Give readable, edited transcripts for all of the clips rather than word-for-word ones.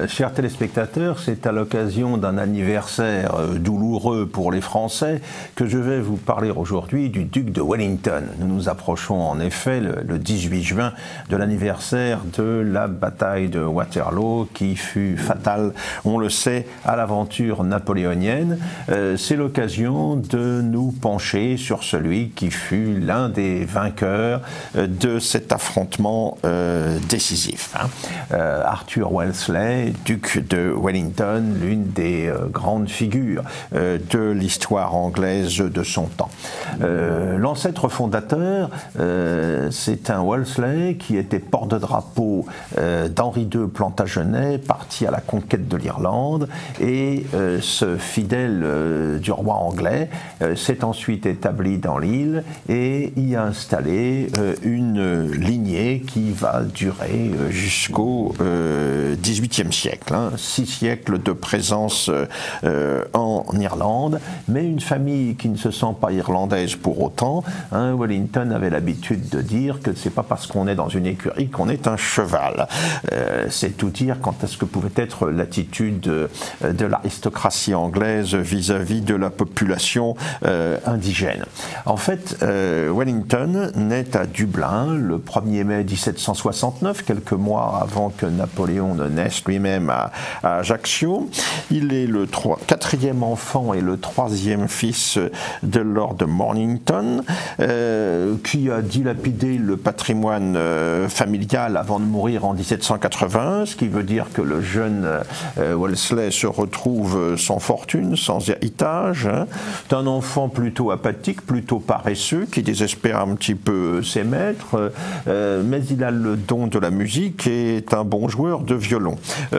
Chers téléspectateurs, c'est à l'occasion d'un anniversaire douloureux pour les Français que je vais vous parler aujourd'hui du duc de Wellington. Nous nous approchons en effet le 18 juin de l'anniversaire de la bataille de Waterloo qui fut fatale, on le sait, à l'aventure napoléonienne. C'est l'occasion de nous pencher sur celui qui fut l'un des vainqueurs de cet affrontement décisif. Arthur Wellesley, duc de Wellington, l'une des grandes figures de l'histoire anglaise de son temps. L'ancêtre fondateur, c'est un Wellesley qui était porte-drapeau d'Henri II Plantagenet, parti à la conquête de l'Irlande, et ce fidèle du roi anglais s'est ensuite établi dans l'île et y a installé une lignée qui va durer jusqu'au XVIIIe siècle, 6 siècles de présence en Irlande, mais une famille qui ne se sent pas irlandaise pour autant. Wellington avait l'habitude de dire que c'est pas parce qu'on est dans une écurie qu'on est un cheval. C'est tout dire quant à ce que pouvait être l'attitude de l'aristocratie anglaise vis-à-vis de la population indigène. En fait, Wellington naît à Dublin le 1er mai 1769, quelques mois avant que Napoléon ne naisse lui-même à Ajaccio. Il est le 4e enfant et le 3e fils de Lord Mornington, qui a dilapidé le patrimoine familial avant de mourir en 1780, ce qui veut dire que le jeune Wellesley se retrouve sans fortune, sans héritage. C'est un enfant plutôt apathique, plutôt paresseux, qui désespère un petit peu ses maîtres, mais il a le don de la musique et est un bon joueur de violon.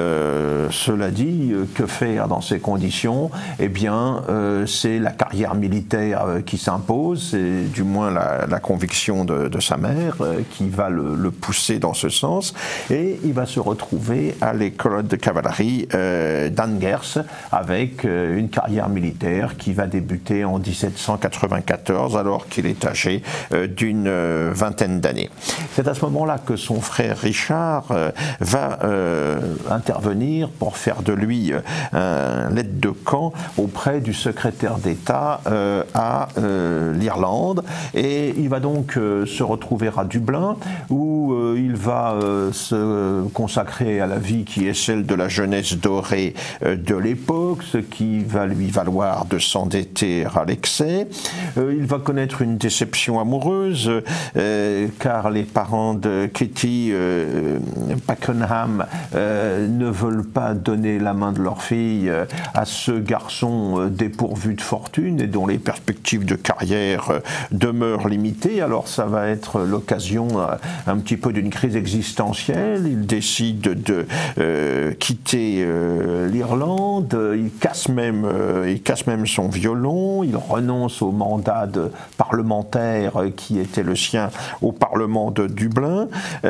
Cela dit, que faire dans ces conditions? Eh bien, c'est la carrière militaire qui s'impose, c'est du moins la conviction de sa mère qui va le pousser dans ce sens, et il va se retrouver à l'école de cavalerie d'Angers avec une carrière militaire qui va débuter en 1794 alors qu'il est âgé d'une vingtaine d'années. C'est à ce moment-là que son frère Richard va intervenir pour faire de lui un l'aide de camp auprès du secrétaire d'État à l'Irlande, et il va donc se retrouver à Dublin où il va se consacrer à la vie qui est celle de la jeunesse dorée de l'époque, ce qui va lui valoir de s'endetter à l'excès. Il va connaître une déception amoureuse car les parents de Kitty Pakenham ne veulent pas donner la main de leur fille à ce garçon dépourvu de fortune et dont les perspectives de carrière demeurent limitées. Alors ça va être l'occasion un petit peu d'une crise existentielle. Il décide de quitter l'Irlande, il casse même son violon, il renonce au mandat de parlementaire qui était le sien au Parlement de Dublin.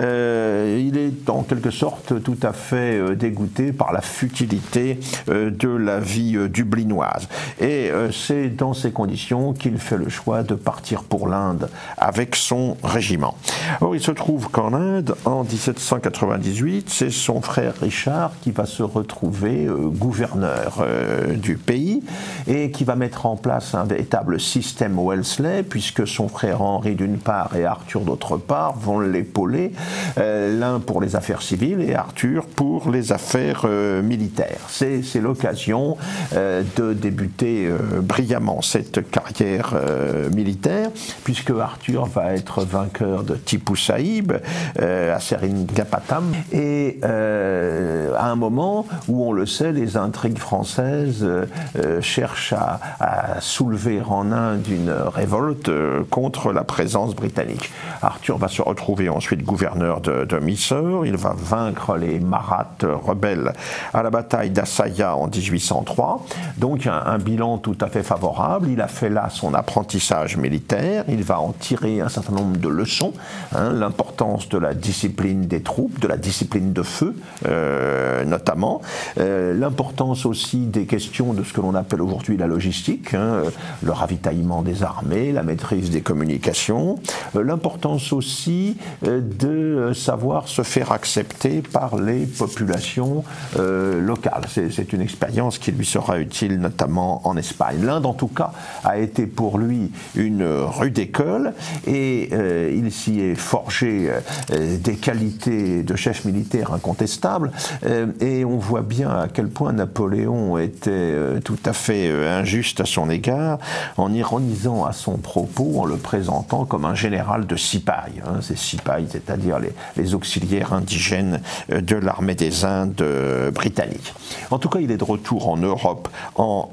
Il est en quelque sorte tout à fait dégoûté par la futilité de la vie dublinoise. Et c'est dans ces conditions qu'il fait le choix de partir pour l'Inde avec son régiment. Or, il se trouve qu'en Inde, en 1798, c'est son frère Richard qui va se retrouver gouverneur du pays et qui va mettre en place un véritable système Wellesley, puisque son frère Henri d'une part et Arthur d'autre part vont l'épauler, l'un pour les affaires civiles et Arthur pour les affaires militaires. C'est l'occasion de débuter brillamment cette carrière militaire, puisque Arthur va être vainqueur de Tipu Saïb à Seringapatam, et à un moment où, on le sait, les intrigues françaises cherchent à soulever en Inde une révolte contre la présence britannique. Arthur va se retrouver ensuite gouverneur de Mysore, il va vaincre les Marathas rebelles à la bataille d'Asaya en 1803, donc un bilan tout à fait favorable. Il a fait là son apprentissage militaire, il va en tirer un certain nombre de leçons, l'importance de la discipline des troupes, de la discipline de feu notamment, l'importance aussi des questions de ce que l'on appelle aujourd'hui la logistique, le ravitaillement des armées, la maîtrise des communications, l'importance aussi de savoir se faire accepter par les populations population locale. C'est une expérience qui lui sera utile notamment en Espagne. L'Inde, en tout cas, a été pour lui une rude école et il s'y est forgé des qualités de chef militaire incontestables et on voit bien à quel point Napoléon était tout à fait injuste à son égard en ironisant à son propos en le présentant comme un général de sipailles. Ces sipailles, c'est-à-dire les auxiliaires indigènes de l'armée des Indes britannique. En tout cas, il est de retour en Europe en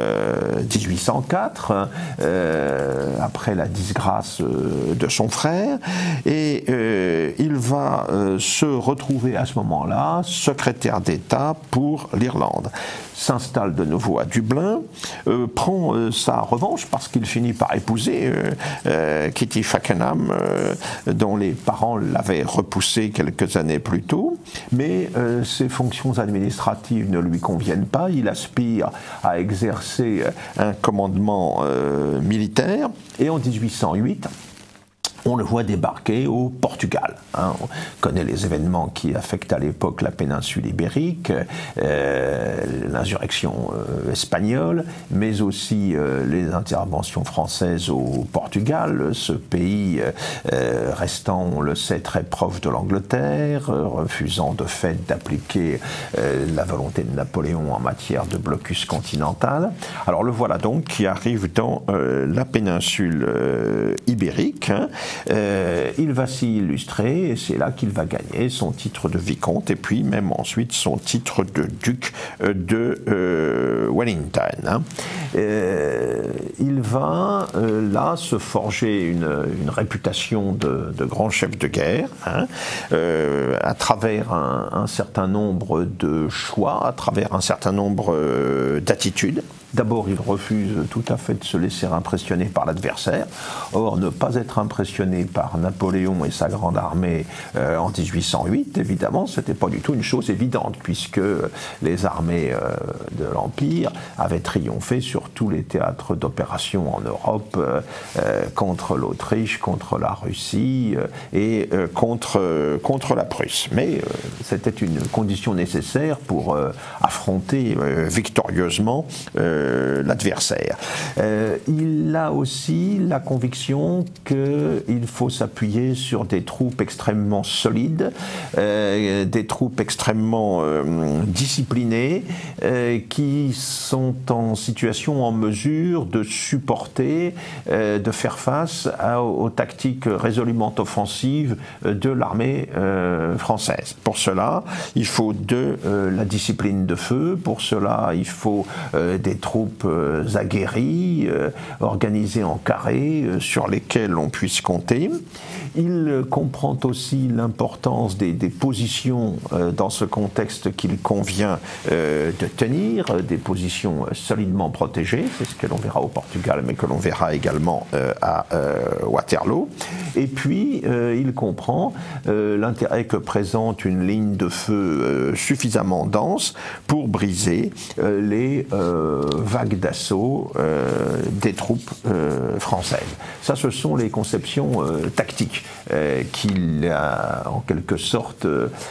1804, après la disgrâce de son frère, et il va se retrouver à ce moment-là secrétaire d'État pour l'Irlande. S'installe de nouveau à Dublin, prend sa revanche parce qu'il finit par épouser Kitty Fakenham, dont les parents l'avaient repoussé quelques années plus tôt, mais ses fonctions administratives ne lui conviennent pas. Il aspire à exercer un commandement militaire et en 1808, on le voit débarquer au Portugal. On connaît les événements qui affectent à l'époque la péninsule ibérique, l'insurrection espagnole, mais aussi les interventions françaises au Portugal, ce pays restant, on le sait, très proche de l'Angleterre, refusant de fait d'appliquer la volonté de Napoléon en matière de blocus continental. Alors le voilà donc qui arrive dans la péninsule ibérique. Il va s'y illustrer et c'est là qu'il va gagner son titre de vicomte et puis même ensuite son titre de duc de Wellington. Il va là se forger une réputation de grand chef de guerre à travers un certain nombre de choix, à travers un certain nombre d'attitudes. D'abord, il refuse tout à fait de se laisser impressionner par l'adversaire. Or, ne pas être impressionné par Napoléon et sa grande armée en 1808, évidemment, c'était pas du tout une chose évidente, puisque les armées de l'Empire avaient triomphé sur tous les théâtres d'opération en Europe, contre l'Autriche, contre la Russie et contre la Prusse. Mais c'était une condition nécessaire pour affronter victorieusement l'adversaire. Il a aussi la conviction qu'il faut s'appuyer sur des troupes extrêmement solides, des troupes extrêmement disciplinées, qui sont en situation, en mesure de supporter, de faire face aux tactiques résolument offensives de l'armée française. Pour cela, il faut la discipline de feu, pour cela, il faut des troupes aguerries, organisées en carré, sur lesquelles on puisse compter. Il comprend aussi l'importance des positions dans ce contexte qu'il convient de tenir, des positions solidement protégées, c'est ce que l'on verra au Portugal, mais que l'on verra également à Waterloo. Et puis, il comprend l'intérêt que présente une ligne de feu suffisamment dense pour briser les vagues d'assaut des troupes françaises. Ça, ce sont les conceptions tactiques qu'il a en quelque sorte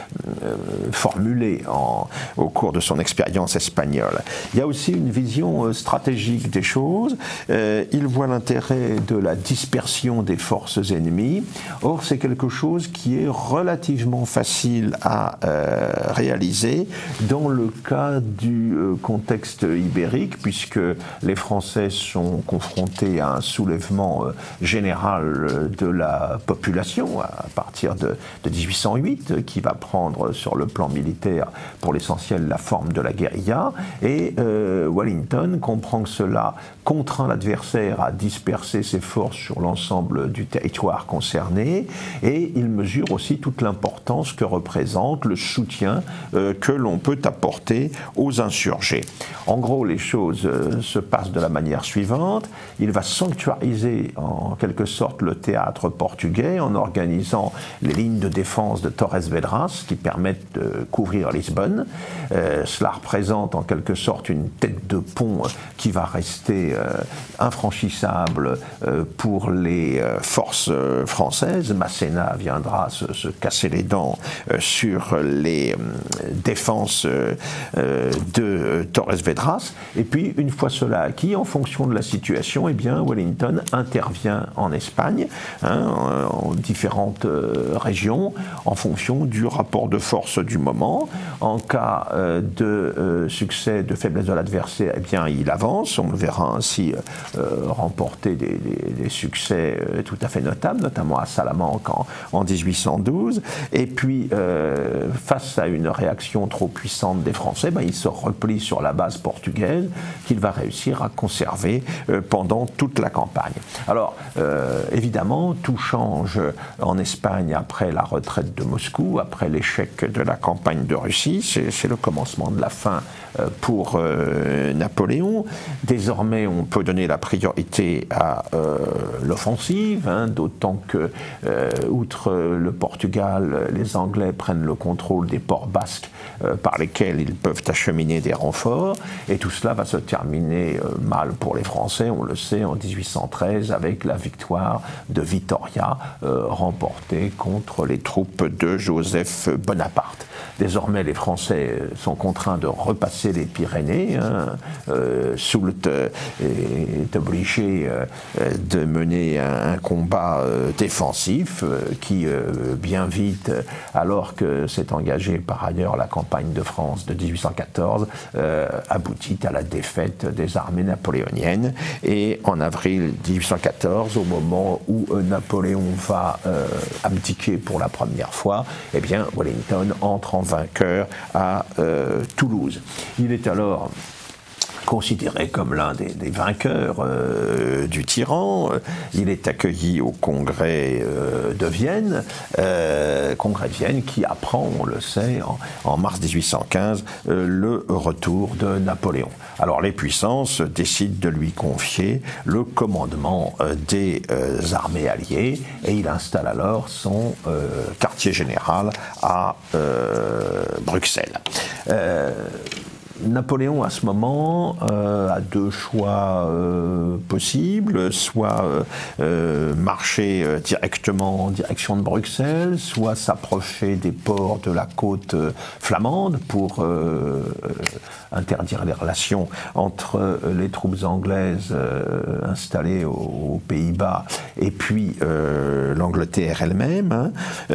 formulées au cours de son expérience espagnole. Il y a aussi une vision stratégique des choses. Il voit l'intérêt de la dispersion des forces ennemies. Or, c'est quelque chose qui est relativement facile à réaliser dans le cas du contexte ibérique, puisque les Français sont confrontés à un soulèvement général de la population à partir de 1808, qui va prendre sur le plan militaire pour l'essentiel la forme de la guérilla, et Wellington comprend que cela contraint l'adversaire à disperser ses forces sur l'ensemble du territoire concerné, et il mesure aussi toute l'importance que représente le soutien que l'on peut apporter aux insurgés. En gros, les choses se passent de la manière suivante. Il va sanctuariser en en quelque sorte le théâtre portugais en organisant les lignes de défense de Torres Vedras qui permettent de couvrir Lisbonne. Cela représente en quelque sorte une tête de pont qui va rester infranchissable pour les forces françaises. Masséna viendra se casser les dents sur les défenses de Torres Vedras. Et puis, une fois cela acquis, en fonction de la situation, eh bien, Wellington intervient en Espagne, en différentes régions, en fonction du rapport de force du moment. En cas de succès, de faiblesse de l'adversaire, eh bien, il avance. On le verra ainsi remporter des succès tout à fait notables, notamment à Salamanque en 1812. Et puis, face à une réaction trop puissante des Français, il se replie sur la base portugaise qu'il va réussir à conserver pendant toute la campagne. Alors, évidemment, tout change en Espagne après la retraite de Moscou, après l'échec de la campagne de Russie. C'est le commencement de la fin pour Napoléon. Désormais, on peut donner la priorité à l'offensive, d'autant que, outre le Portugal, les Anglais prennent le contrôle des ports basques par lesquels ils peuvent acheminer des renforts, et tout cela va se terminer mal pour les Français, on le sait, en 1813, avec la victoire de Vitoria remportée contre les troupes de Joseph Bonaparte. Désormais, les Français sont contraints de repasser les Pyrénées. Soult est obligé de mener un combat défensif qui, bien vite, alors que s'est engagée par ailleurs la campagne de France de 1814, aboutit à la défaite des armées napoléoniennes. Et en avril 1814, au moment où Napoléon va abdiquer pour la première fois, eh bien, Wellington entre en vainqueur à Toulouse. Il est alors considéré comme l'un des vainqueurs du tyran. Il est accueilli au congrès de Vienne, qui apprend, on le sait, en mars 1815, le retour de Napoléon. Alors les puissances décident de lui confier le commandement des armées alliées, et il installe alors son quartier général à Bruxelles. Napoléon, à ce moment, a deux choix possibles, soit marcher directement en direction de Bruxelles, soit s'approcher des ports de la côte flamande pour interdire les relations entre les troupes anglaises installées aux Pays-Bas et puis l'Angleterre elle-même.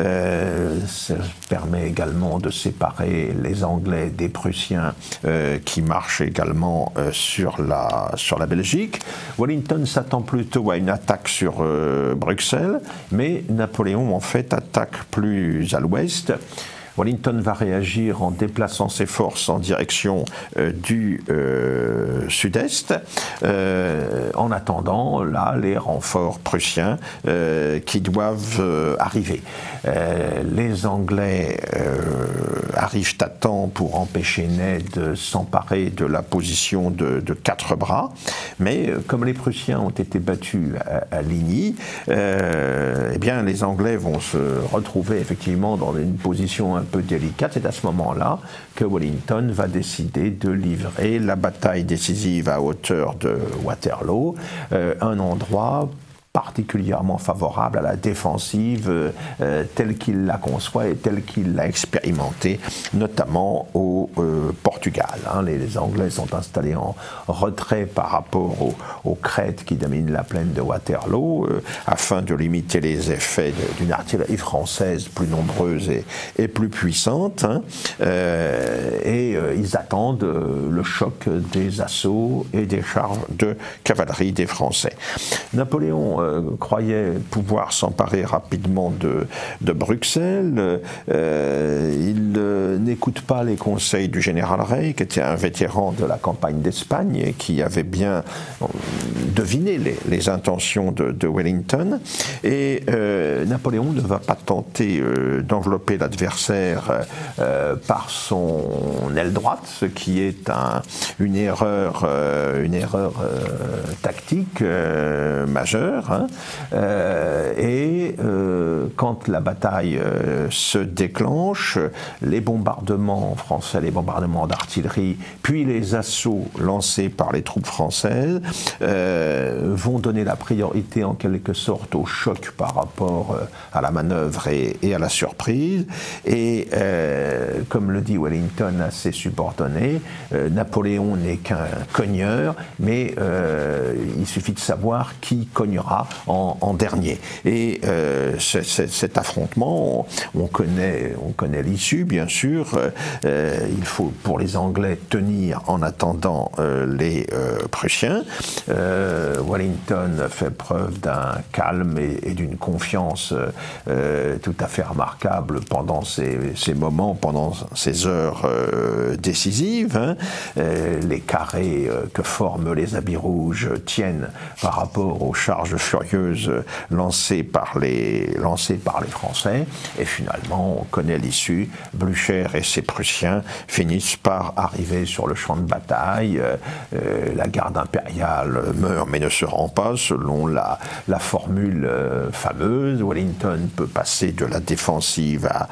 Ça permet également de séparer les Anglais des Prussiens qui marche également sur la Belgique. Wellington s'attend plutôt à une attaque sur Bruxelles, mais Napoléon en fait attaque plus à l'ouest. Wellington va réagir en déplaçant ses forces en direction du sud-est, en attendant là les renforts prussiens qui doivent arriver. Les Anglais arrivent à temps pour empêcher Ney de s'emparer de la position de Quatre Bras, mais comme les Prussiens ont été battus à Ligny, eh bien les Anglais vont se retrouver effectivement dans une position un peu délicate. C'est à ce moment-là que Wellington va décider de livrer la bataille décisive à hauteur de Waterloo, un endroit particulièrement favorable à la défensive telle qu'il la conçoit et telle qu'il l'a expérimentée, notamment au Portugal. Les Anglais sont installés en retrait par rapport aux crêtes qui dominent la plaine de Waterloo, afin de limiter les effets d'une artillerie française plus nombreuse et plus puissante. Ils attendent le choc des assauts et des charges de cavalerie des Français. Napoléon croyait pouvoir s'emparer rapidement de Bruxelles. Il n'écoute pas les conseils du général Rey, qui était un vétéran de la campagne d'Espagne et qui avait bien deviné les intentions de Wellington. Et Napoléon ne va pas tenter d'envelopper l'adversaire par son aile droite, ce qui est une erreur tactique majeure. hein. Quand la bataille se déclenche, les bombardements français, les bombardements d'artillerie, puis les assauts lancés par les troupes françaises vont donner la priorité en quelque sorte au choc par rapport à la manœuvre et à la surprise. Et comme le dit Wellington à ses subordonnés, Napoléon n'est qu'un cogneur, mais il suffit de savoir qui cognera en dernier. Et cet affrontement, on connaît l'issue, bien sûr. Il faut, pour les Anglais, tenir en attendant les Prussiens. Wellington fait preuve d'un calme et d'une confiance tout à fait remarquable pendant ces moments, pendant ces heures décisives. Hein. Les carrés que forment les habits rouges tiennent par rapport aux charges furieuses lancées par les Français. Et finalement, on connaît l'issue. Blücher et ses Prussiens finissent par arriver sur le champ de bataille. La garde impériale meurt mais ne se rend pas, selon la formule fameuse. Wellington peut passer de la défensive à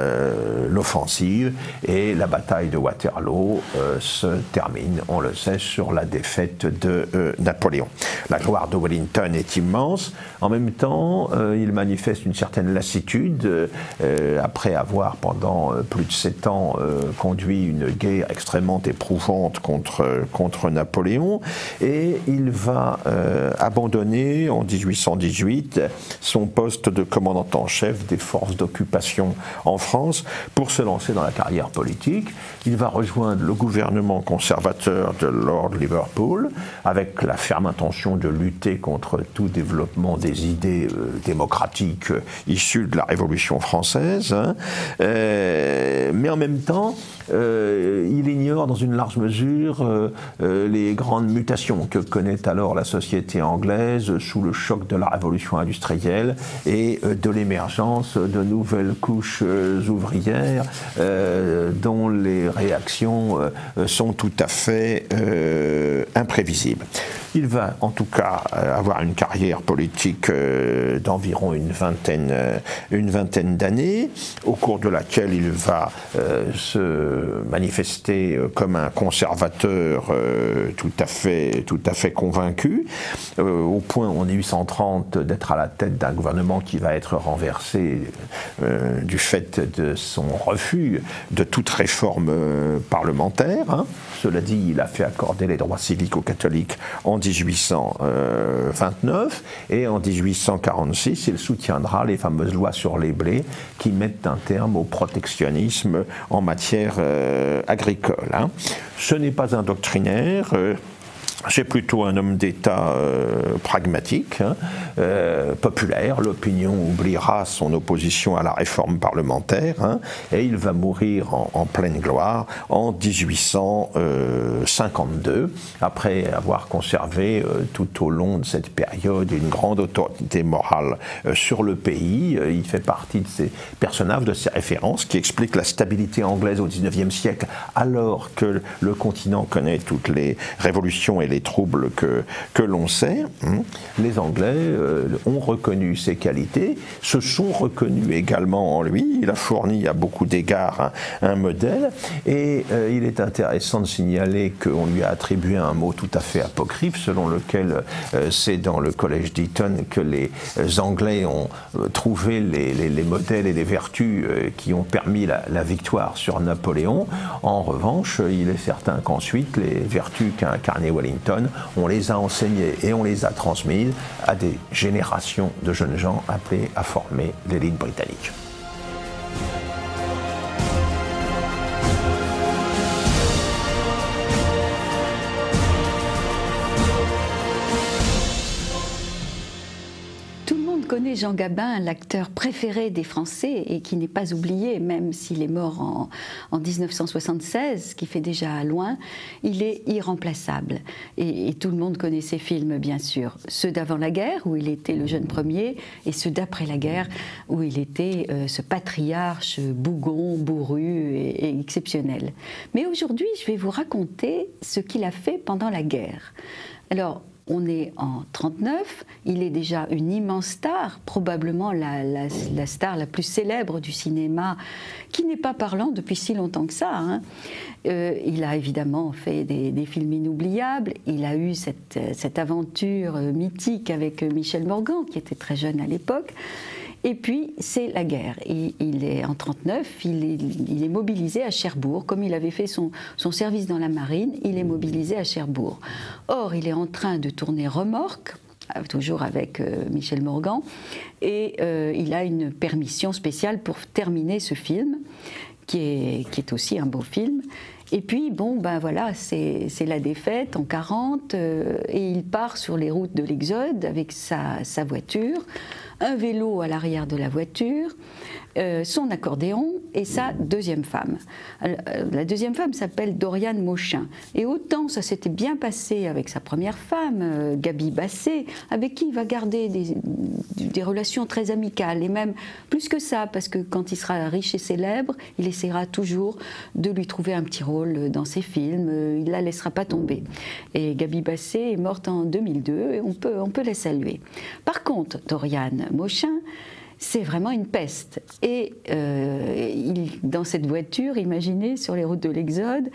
l'offensive, et la bataille de Waterloo se termine, on le sait, sur la défaite de Napoléon. La gloire de Wellington est immense. En même temps, il manifeste une certaine lassitude après avoir, pendant plus de 7 ans, conduit une guerre extrêmement éprouvante contre Napoléon, et il va abandonner en 1818 son poste de commandant en chef des forces d'occupation en France pour se lancer dans la carrière politique. Il va rejoindre le gouvernement conservateur de Lord Liverpool avec la ferme intention de lutter contre tout développement des idées démocratiques issues de la Révolution française. Hein. Mais en même temps, il ignore dans une large mesure les grandes mutations que connaît alors la société anglaise sous le choc de la révolution industrielle et de l'émergence de nouvelles couches ouvrières dont les réactions sont tout à fait imprévisibles. Il va en tout cas avoir une carrière politique d'environ une vingtaine d'années, au cours de laquelle il va se manifester comme un conservateur tout à fait convaincu, au point en 1830 d'être à la tête d'un gouvernement qui va être renversé du fait de son refus de toute réforme parlementaire. Hein. Cela dit, il a fait accorder les droits civiques aux catholiques en 1829, et en 1846, il soutiendra les fameuses lois sur les blés qui mettent un terme au protectionnisme en matière agricole. Hein. Ce n'est pas un doctrinaire. C'est plutôt un homme d'État pragmatique, hein, populaire. L'opinion oubliera son opposition à la réforme parlementaire, hein, et il va mourir en pleine gloire en 1852, après avoir conservé tout au long de cette période une grande autorité morale sur le pays. Il fait partie de ces personnages, de ces références qui expliquent la stabilité anglaise au XIXe siècle, alors que le continent connaît toutes les révolutions et les troubles que l'on sait. Les Anglais ont reconnu ses qualités, se sont reconnus également en lui. Il a fourni à beaucoup d'égards un modèle, et il est intéressant de signaler qu'on lui a attribué un mot tout à fait apocryphe, selon lequel c'est dans le collège d'Eton que les Anglais ont trouvé les modèles et les vertus qui ont permis la victoire sur Napoléon. En revanche, il est certain qu'ensuite, les vertus qu'a incarné Wellington, on les a enseignées et on les a transmises à des générations de jeunes gens appelés à former l'élite britannique. Connaît Jean Gabin, l'acteur préféré des Français et qui n'est pas oublié, même s'il est mort en 1976, ce qui fait déjà loin. Il est irremplaçable. Et tout le monde connaît ses films, bien sûr. Ceux d'avant la guerre, où il était le jeune premier, et ceux d'après la guerre, où il était ce patriarche bougon, bourru et exceptionnel. Mais aujourd'hui, je vais vous raconter ce qu'il a fait pendant la guerre. Alors, on est en 39, il est déjà une immense star, probablement la star la plus célèbre du cinéma, qui n'est pas parlant depuis si longtemps que ça, hein. Il a évidemment fait des films inoubliables, il a eu cette aventure mythique avec Michel Morgan, qui était très jeune à l'époque. Et puis, c'est la guerre. Il est en 1939, il est mobilisé à Cherbourg. Comme il avait fait son service dans la marine, il est mobilisé à Cherbourg. Or, il est en train de tourner Remorque, toujours avec Michel Morgan, et il a une permission spéciale pour terminer ce film, qui est aussi un beau film. Et puis, bon, ben voilà, c'est la défaite en 40, et il part sur les routes de l'Exode avec sa voiture, un vélo à l'arrière de la voiture, son accordéon et sa deuxième femme. La deuxième femme s'appelle Doriane Mauchin. Et autant ça s'était bien passé avec sa première femme, Gaby Bassé, avec qui il va garder des relations très amicales, et même plus que ça, parce que quand il sera riche et célèbre, il essaiera toujours de lui trouver un petit rôle dans ses films, il ne la laissera pas tomber. Et Gaby Bassé est morte en 2002, et on peut la saluer. Par contre, Doriane Mauchin, c'est vraiment une peste. Et dans cette voiture, imaginez, sur les routes de l'Exode,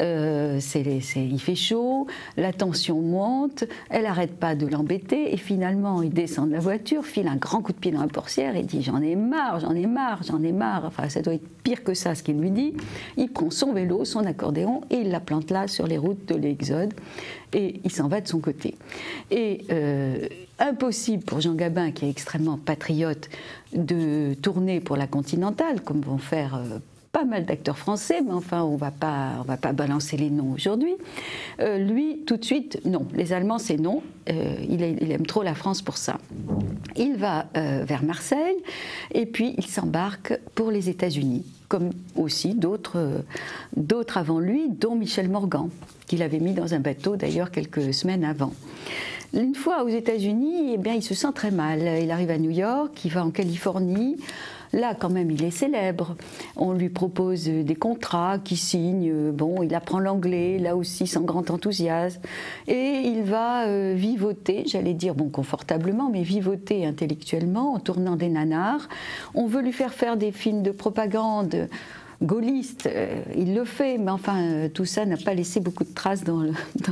il fait chaud, la tension monte, elle n'arrête pas de l'embêter, et finalement, il descend de la voiture, file un grand coup de pied dans la portière et dit « J'en ai marre, j'en ai marre, j'en ai marre ». Enfin, ça doit être pire que ça, ce qu'il lui dit. Il prend son vélo, son accordéon, et il la plante là, sur les routes de l'Exode, et il s'en va de son côté. Et impossible pour Jean Gabin, qui est extrêmement patriote, de tourner pour la Continentale, comme vont faire pas mal d'acteurs français, mais enfin, on va pas balancer les noms aujourd'hui. Lui, tout de suite, non. Les Allemands, c'est non. Il aime trop la France pour ça. Il va vers Marseille, et puis il s'embarque pour les États-Unis, comme aussi d'autres avant lui, dont Michel Morgan, qu'il avait mis dans un bateau d'ailleurs quelques semaines avant. Une fois aux États-Unis, eh bien, il se sent très mal. Il arrive à New York, il va en Californie. Là, quand même, il est célèbre. On lui propose des contrats qu'il signe. Bon, il apprend l'anglais, là aussi, sans grand enthousiasme. Et il va vivoter, j'allais dire, bon, confortablement, mais vivoter intellectuellement en tournant des nanars. On veut lui faire des films de propagande gaulliste, il le fait, mais enfin, tout ça n'a pas laissé beaucoup de traces dans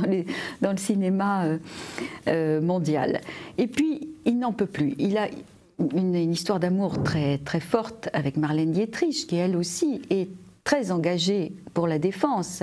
le cinéma mondial. Et puis, il n'en peut plus. Il a une histoire d'amour très, très forte avec Marlène Dietrich, qui elle aussi est très engagée pour la défense.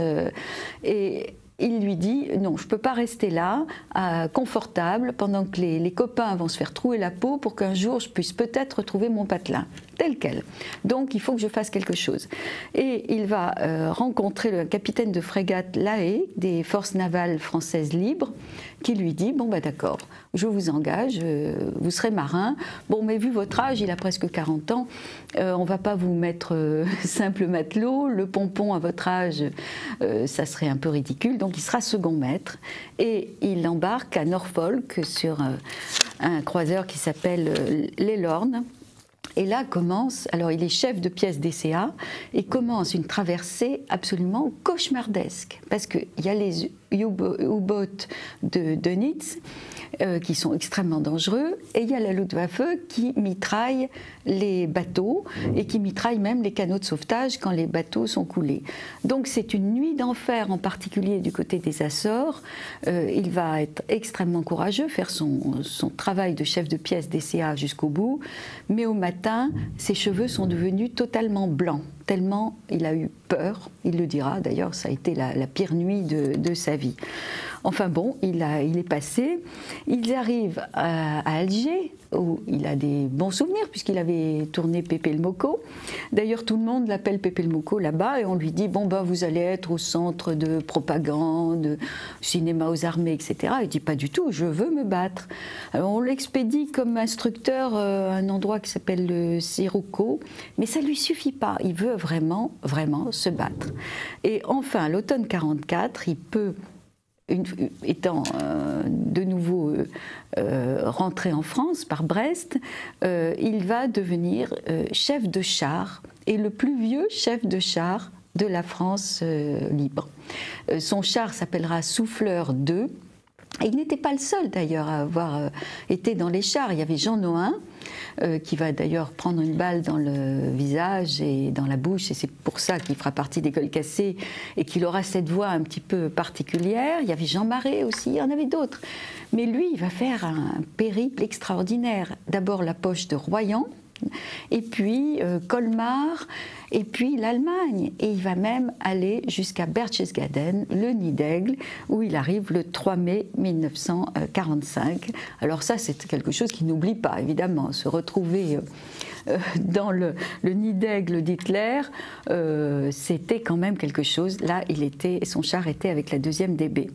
Et il lui dit « Non, je ne peux pas rester là, confortable, pendant que les copains vont se faire trouer la peau pour qu'un jour je puisse peut-être retrouver mon patelin, tel quel. Donc il faut que je fasse quelque chose. » Et il va rencontrer le capitaine de frégate Lahaye, des forces navales françaises libres, qui lui dit « Bon, bah d'accord, je vous engage, vous serez marin. Bon, mais vu votre âge, il a presque 40 ans, on ne va pas vous mettre simple matelot. Le pompon à votre âge, ça serait un peu ridicule. Donc il sera second maître. Et il embarque à Norfolk sur un croiseur qui s'appelle l'Elorn. Et là commence, alors il est chef de pièce DCA, et commence une traversée absolument cauchemardesque. Parce qu'il y a les U-boats de Dönitz, qui sont extrêmement dangereux, et il y a la Luftwaffe qui mitraille les bateaux, et qui mitraille même les canots de sauvetage quand les bateaux sont coulés. Donc c'est une nuit d'enfer, en particulier du côté des Açores. Il va être extrêmement courageux, faire son travail de chef de pièce DCA jusqu'au bout, mais au matin, ses cheveux sont devenus totalement blancs, tellement il a eu peur. Il le dira, d'ailleurs, ça a été la pire nuit de sa vie. Enfin bon, il est passé. Ils arrivent à Alger, où il a des bons souvenirs, puisqu'il avait tourné Pépé le Moko. D'ailleurs, tout le monde l'appelle Pépé le Moko là-bas, et on lui dit « Bon, ben, vous allez être au centre de propagande, cinéma aux armées, etc. » Il dit « Pas du tout, je veux me battre. » Alors, on l'expédie comme instructeur à un endroit qui s'appelle le Sirocco, mais ça ne lui suffit pas. Il veut vraiment, vraiment se battre. Et enfin, l'automne 1944, il peut, étant de nouveau rentré en France par Brest, il va devenir chef de char, et le plus vieux chef de char de la France libre. Son char s'appellera Souffleur 2. Et il n'était pas le seul d'ailleurs à avoir été dans les chars. Il y avait Jean Nohain, qui va d'ailleurs prendre une balle dans le visage et dans la bouche, et c'est pour ça qu'il fera partie des Gueules cassées et qu'il aura cette voix un petit peu particulière. Il y avait Jean Marais aussi, il y en avait d'autres. Mais lui, il va faire un périple extraordinaire. D'abord la poche de Royan, et puis Colmar, et puis l'Allemagne. Et il va même aller jusqu'à Berchtesgaden, le Nid d'Aigle, où il arrive le 3 mai 1945. Alors ça, c'est quelque chose qu'il n'oublie pas, évidemment. Se retrouver dans le Nid d'Aigle d'Hitler, c'était quand même quelque chose. Là, son char était avec la 2e DB.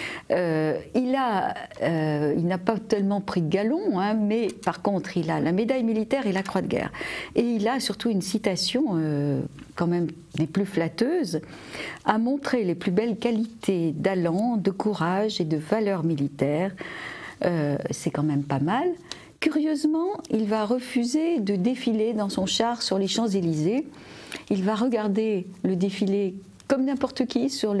Il n'a pas tellement pris de galon, hein, mais par contre, il a la médaille militaire et la croix de guerre. Et il a surtout une citation, quand même des plus flatteuses, a montré les plus belles qualités d'allant, de courage et de valeur militaire. C'est quand même pas mal. Curieusement, il va refuser de défiler dans son char sur les Champs-Élysées. Il va regarder le défilé comme n'importe qui sur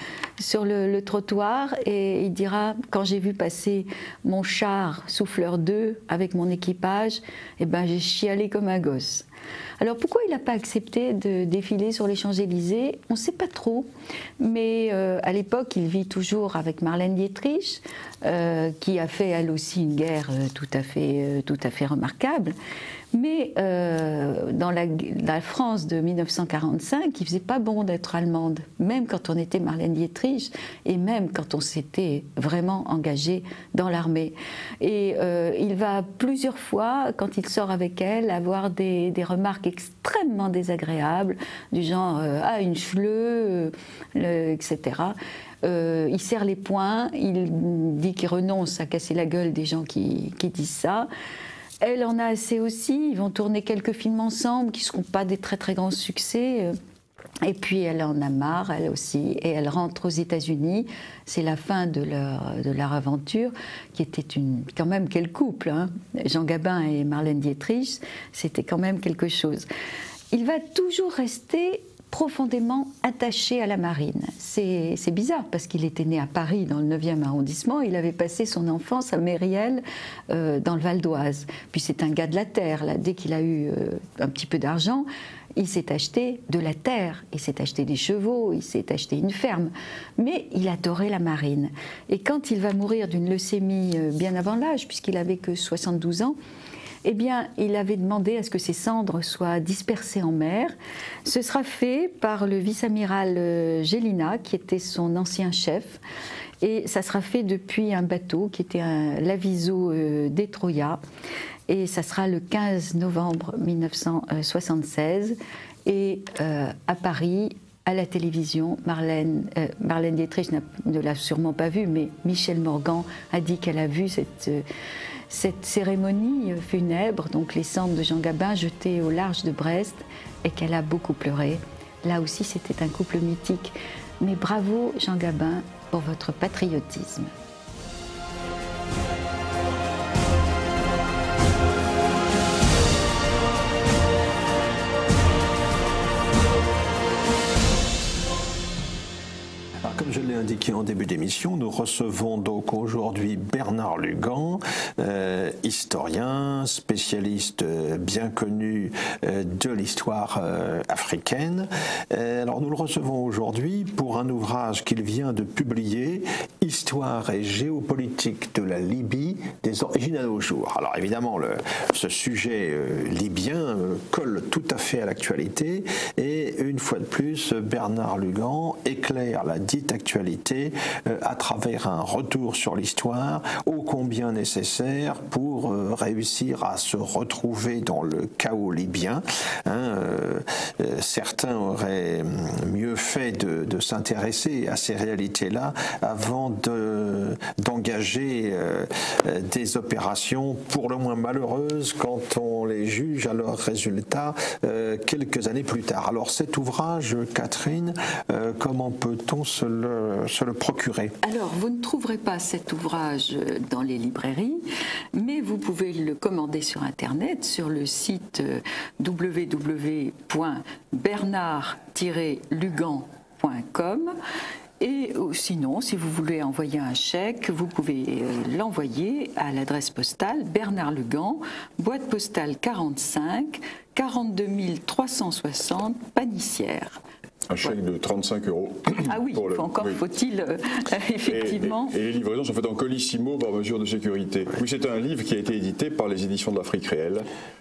le trottoir, et il dira: quand j'ai vu passer mon char Souffleur 2 avec mon équipage, eh ben, j'ai chialé comme un gosse. Alors pourquoi il n'a pas accepté de défiler sur les Champs-Élysées? On ne sait pas trop, mais à l'époque il vit toujours avec Marlène Dietrich, qui a fait elle aussi une guerre tout à fait remarquable. Mais dans la France de 1945, il ne faisait pas bon d'être allemande, même quand on était Marlène Dietrich et même quand on s'était vraiment engagé dans l'armée. Et il va plusieurs fois, quand il sort avec elle, avoir des remarques extrêmement désagréables, du genre ah, une schleu, etc. Il serre les poings, il dit qu'il renonce à casser la gueule des gens qui disent ça. Elle en a assez aussi, ils vont tourner quelques films ensemble qui ne seront pas des très très grands succès. Et puis elle en a marre, elle aussi, et elle rentre aux États-Unis. C'est la fin de leur aventure, qui était quand même quel couple, hein. Jean Gabin et Marlène Dietrich, c'était quand même quelque chose. Il va toujours rester profondément attaché à la marine. C'est bizarre parce qu'il était né à Paris dans le 9e arrondissement, il avait passé son enfance à Mériel dans le Val d'Oise. Puis c'est un gars de la terre, là, dès qu'il a eu un petit peu d'argent, il s'est acheté de la terre, il s'est acheté des chevaux, il s'est acheté une ferme. Mais il adorait la marine. Et quand il va mourir d'une leucémie bien avant l'âge, puisqu'il avait que 72 ans, eh bien, il avait demandé à ce que ses cendres soient dispersées en mer. Ce sera fait par le vice-amiral Gélina, qui était son ancien chef. Et ça sera fait depuis un bateau qui était l'Aviso Detroia. Et ça sera le 15 novembre 1976. Et à Paris, à la télévision, Marlène Dietrich ne l'a sûrement pas vu, mais Michel Morgan a dit qu'elle a vu cette cérémonie funèbre, donc les cendres de Jean Gabin jetées au large de Brest, et qu'elle a beaucoup pleuré. Là aussi, c'était un couple mythique. Mais bravo, Jean Gabin, pour votre patriotisme. Comme je l'ai indiqué en début d'émission, nous recevons donc aujourd'hui Bernard Lugan, historien, spécialiste bien connu de l'histoire africaine. Alors nous le recevons aujourd'hui pour un ouvrage qu'il vient de publier, Histoire et géopolitique de la Libye, des origines à nos jours. Alors évidemment, ce sujet libyen colle tout à fait à l'actualité et une fois de plus, Bernard Lugan éclaire la dite actualité à travers un retour sur l'histoire ô combien nécessaire pour réussir à se retrouver dans le chaos libyen. Certains auraient mieux fait de s'intéresser à ces réalités-là avant d'engager des opérations pour le moins malheureuses quand on les juge à leurs résultats quelques années plus tard. Alors cet ouvrage, Catherine, comment peut-on se le procurer? Alors, vous ne trouverez pas cet ouvrage dans les librairies, mais vous pouvez le commander sur Internet, sur le site www.bernard-lugan.com. Et sinon, si vous voulez envoyer un chèque, vous pouvez l'envoyer à l'adresse postale Bernard Lugan, boîte postale 45, 42 360, Panissière. Un chèque de 35 €. Ah oui, faut-il effectivement. Et les livraisons sont faites en colissimo par mesure de sécurité. Oui, c'est un livre qui a été édité par les éditions de l'Afrique réelle.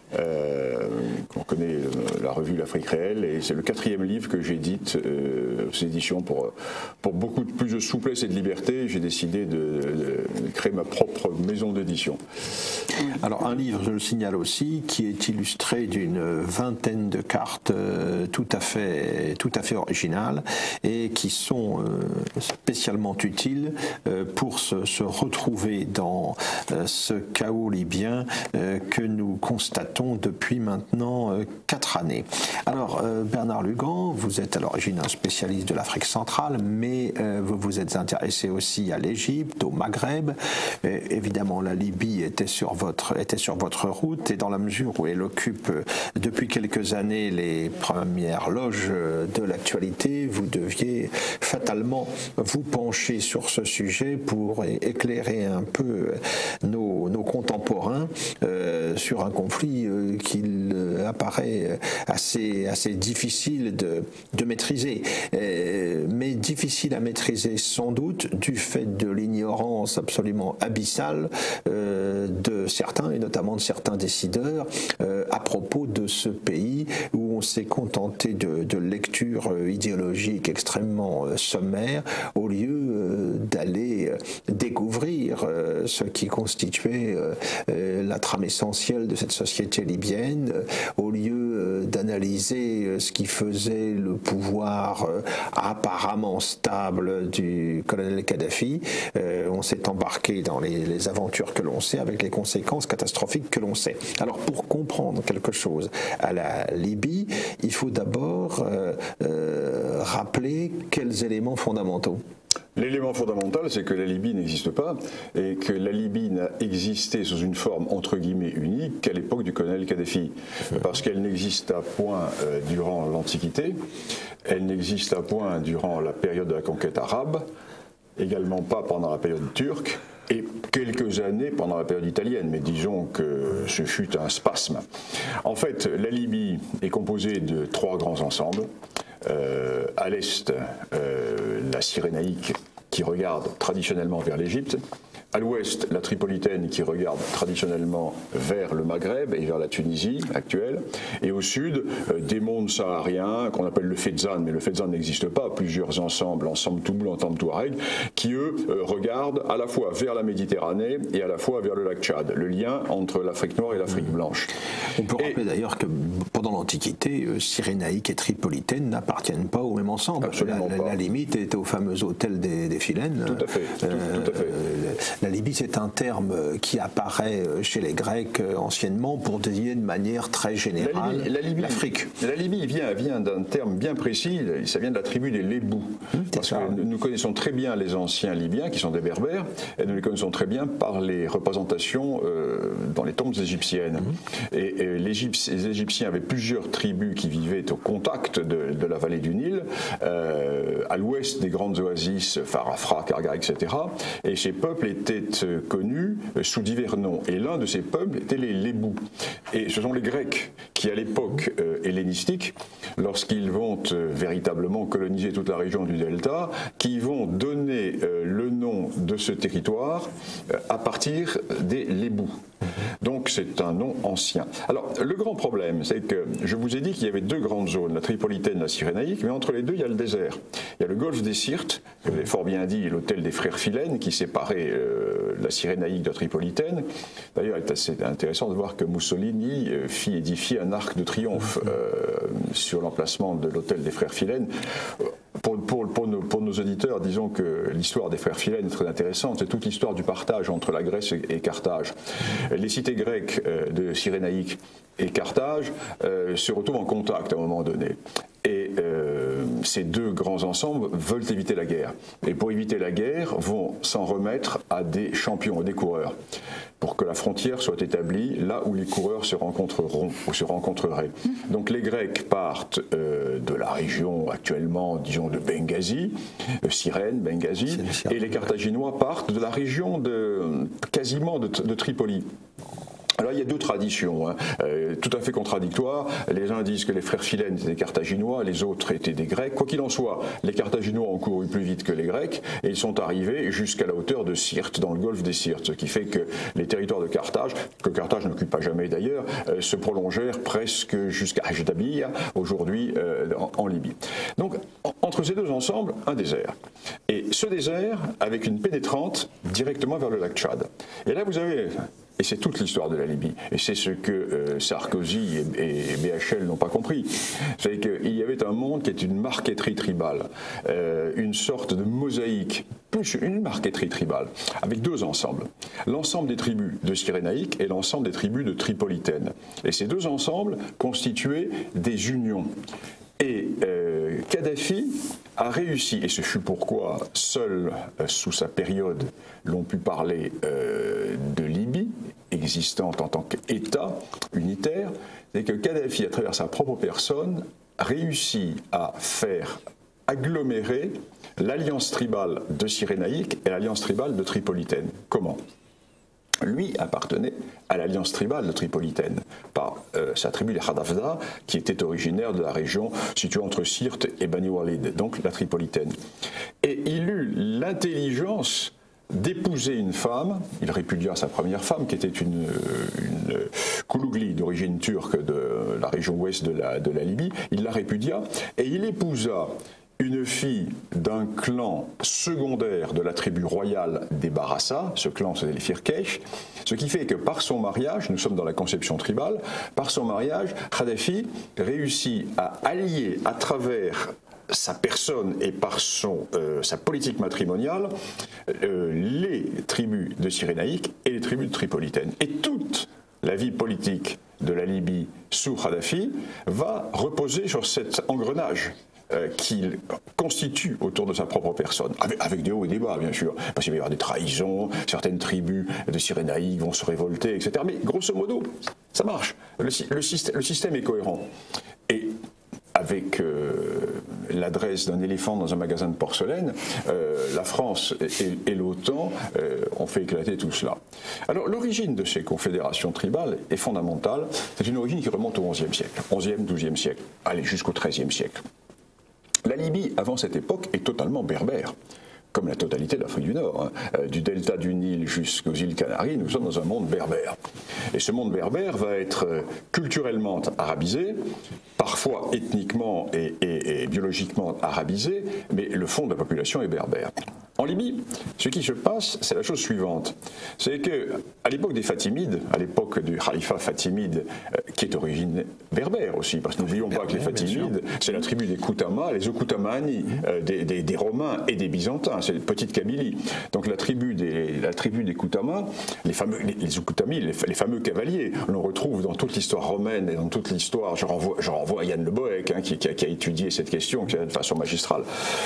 On connaît la revue L'Afrique réelle, et c'est le 4e livre que j'édite aux éditions pour beaucoup plus de souplesse et de liberté. J'ai décidé de créer ma propre maison d'édition. Alors un livre, je le signale aussi, qui est illustré d'une vingtaine de cartes tout à fait originales et qui sont spécialement utiles pour se retrouver dans ce chaos libyen que nous constatons depuis maintenant 4 années. Alors Bernard Lugan, vous êtes à l'origine un spécialiste de l'Afrique centrale, mais vous vous êtes intéressé aussi à l'Égypte, au Maghreb. Évidemment, la Libye était sur votre route, et dans la mesure où elle occupe depuis quelques années les premières loges de l'actualité, vous deviez fatalement vous pencher sur ce sujet pour éclairer un peu nos contemporains sur un conflit qu'il apparaît assez difficile de maîtriser, mais difficile à maîtriser sans doute du fait de l'ignorance absolument abyssale de certains, et notamment de certains décideurs, à propos de ce pays où on s'est contenté de lectures idéologiques extrêmement sommaires, au lieu d'aller découvrir ce qui constituait la trame essentielle de cette société libyenne, au lieu d'analyser ce qui faisait le pouvoir apparemment stable du colonel Kadhafi. On s'est embarqué dans les aventures que l'on sait, avec les conséquences catastrophiques que l'on sait. Alors pour comprendre quelque chose à la Libye, il faut d'abord rappeler quels éléments fondamentaux. L'élément fondamental, c'est que la Libye n'existe pas, et que la Libye n'a existé sous une forme entre guillemets unique qu'à l'époque du colonel Kadhafi, parce qu'elle n'exista point durant l'Antiquité, elle n'exista point durant la période de la conquête arabe, également pas pendant la période turque, et quelques années pendant la période italienne, mais disons que ce fut un spasme. En fait, la Libye est composée de 3 grands ensembles. À l'est, la Cyrénaïque qui regarde traditionnellement vers l'Égypte. À l'ouest, la Tripolitaine qui regarde traditionnellement vers le Maghreb et vers la Tunisie actuelle. Et au sud, des mondes sahariens qu'on appelle le Fezzan, mais le Fezzan n'existe pas, plusieurs ensembles Toubou, ensemble Touareg, qui eux regardent à la fois vers la Méditerranée et à la fois vers le lac Tchad, le lien entre l'Afrique noire et l'Afrique blanche. On peut rappeler d'ailleurs que pendant l'Antiquité, Cyrénaïque et Tripolitaine n'appartiennent pas au même ensemble. Absolument pas. La limite était au fameux hôtel des Philènes. Tout à fait. Tout à fait. La Libye, c'est un terme qui apparaît chez les Grecs anciennement pour désigner de manière très générale l'Afrique. La Libye vient d'un terme bien précis, ça vient de la tribu des Lébous. Parce que nous connaissons très bien les anciens Libyens, qui sont des Berbères, et nous les connaissons très bien par les représentations dans les tombes égyptiennes. Et les Égyptiens avaient plusieurs tribus qui vivaient au contact de la vallée du Nil, à l'ouest des grandes oasis, Farafra, Karga, etc. Et ces peuples étaient connus sous divers noms. Et l'un de ces peuples était les Lébous. Et ce sont les Grecs qui, à l'époque hellénistique, lorsqu'ils vont véritablement coloniser toute la région du Delta, qui vont donner le nom de ce territoire à partir des Lébous. Donc c'est un nom ancien. Alors le grand problème, c'est que je vous ai dit qu'il y avait 2 grandes zones, la Tripolitaine, la Cyrénaïque, mais entre les deux il y a le désert. Il y a le golfe des Syrtes, vous avez fort bien dit, l'hôtel des frères Philène qui séparait la Cyrénaïque de la Tripolitaine. D'ailleurs, il est assez intéressant de voir que Mussolini fit édifier un arc de triomphe sur l'emplacement de l'hôtel des frères Philène. Pour nos auditeurs, disons que l'histoire des frères Philène est très intéressante. C'est toute l'histoire du partage entre la Grèce et Carthage. Les cités grecques de Cyrénaïque et Carthage se retrouvent en contact à un moment donné. Et ces deux grands ensembles veulent éviter la guerre. Et pour éviter la guerre, vont s'en remettre à des champions, à des coureurs, pour que la frontière soit établie là où les coureurs se rencontreront ou se rencontreraient. Donc les Grecs partent de la région actuellement, disons, de Benghazi, Cyrène, Benghazi, et les Carthaginois partent de la région quasiment de Tripoli. Alors il y a deux traditions, tout à fait contradictoires. Les uns disent que les frères Philène étaient des Carthaginois, les autres étaient des Grecs. Quoi qu'il en soit, les Carthaginois ont couru plus vite que les Grecs et ils sont arrivés jusqu'à la hauteur de Syrte, dans le golfe des Syrtes, ce qui fait que les territoires de Carthage, que Carthage n'occupe pas jamais d'ailleurs, se prolongèrent presque jusqu'à Ajdabiya, aujourd'hui en Libye. Donc entre ces deux ensembles, un désert. Et ce désert avec une pénétrante directement vers le lac Tchad. Et là vous avez... Et c'est toute l'histoire de la Libye. Et c'est ce que Sarkozy et BHL n'ont pas compris. C'est qu'il y avait un monde qui est une marqueterie tribale, une sorte de mosaïque, plus une marqueterie tribale, avec deux ensembles. L'ensemble des tribus de Cyrénaïque et l'ensemble des tribus de Tripolitaine. Et ces deux ensembles constituaient des unions. Et Kadhafi a réussi, et ce fut pourquoi seuls sous sa période l'on pu parler de Libye, existante en tant qu'État unitaire, c'est que Kadhafi, à travers sa propre personne, réussit à faire agglomérer l'alliance tribale de Cyrénaïque et l'alliance tribale de Tripolitaine. Comment ? Lui appartenait à l'alliance tribale de Tripolitaine, par sa tribu les Khadafda, qui était originaire de la région située entre Sirte et Bani Walid, donc la Tripolitaine. Et il eut l'intelligence d'épouser une femme, il répudia sa première femme, qui était une Koulougli d'origine turque de la région ouest de la Libye, il la répudia, et il épousa une fille d'un clan secondaire de la tribu royale des Barassa, ce clan c'est les Firkesh, ce qui fait que par son mariage, nous sommes dans la conception tribale, par son mariage, Kadhafi réussit à allier à travers sa personne et par sa politique matrimoniale les tribus de Cyrénaïque et les tribus de Tripolitaine. Et toute la vie politique de la Libye sous Kadhafi va reposer sur cet engrenage qu'il constitue autour de sa propre personne, avec des hauts et des bas bien sûr, parce qu'il va y avoir des trahisons, certaines tribus de Cyrénaïque vont se révolter, etc. Mais grosso modo, ça marche, le système est cohérent. Et avec l'adresse d'un éléphant dans un magasin de porcelaine, la France et l'OTAN ont fait éclater tout cela. Alors l'origine de ces confédérations tribales est fondamentale, c'est une origine qui remonte au XIe siècle, XIe, XIIe siècle, allez jusqu'au XIIIe siècle. La Libye, avant cette époque, est totalement berbère, comme la totalité de l'Afrique du Nord. Du delta du Nil jusqu'aux îles Canaries, nous sommes dans un monde berbère. Et ce monde berbère va être culturellement arabisé, parfois ethniquement et biologiquement arabisé, mais le fond de la population est berbère. En Libye, ce qui se passe, c'est la chose suivante. C'est qu'à l'époque des Fatimides, à l'époque du Khalifa Fatimide, qui est d'origine berbère aussi, parce que n'oublions pas que les Fatimides, c'est la tribu des Koutama, les Okoutamani, des Romains et des Byzantins, c'est une petite Kabylie. Donc la tribu des Koutama, les Okoutami, les fameux cavaliers, l'on retrouve dans toute l'histoire romaine et dans toute l'histoire, je renvoie à Yann Le Bohec, qui a étudié cette question de façon magistrale.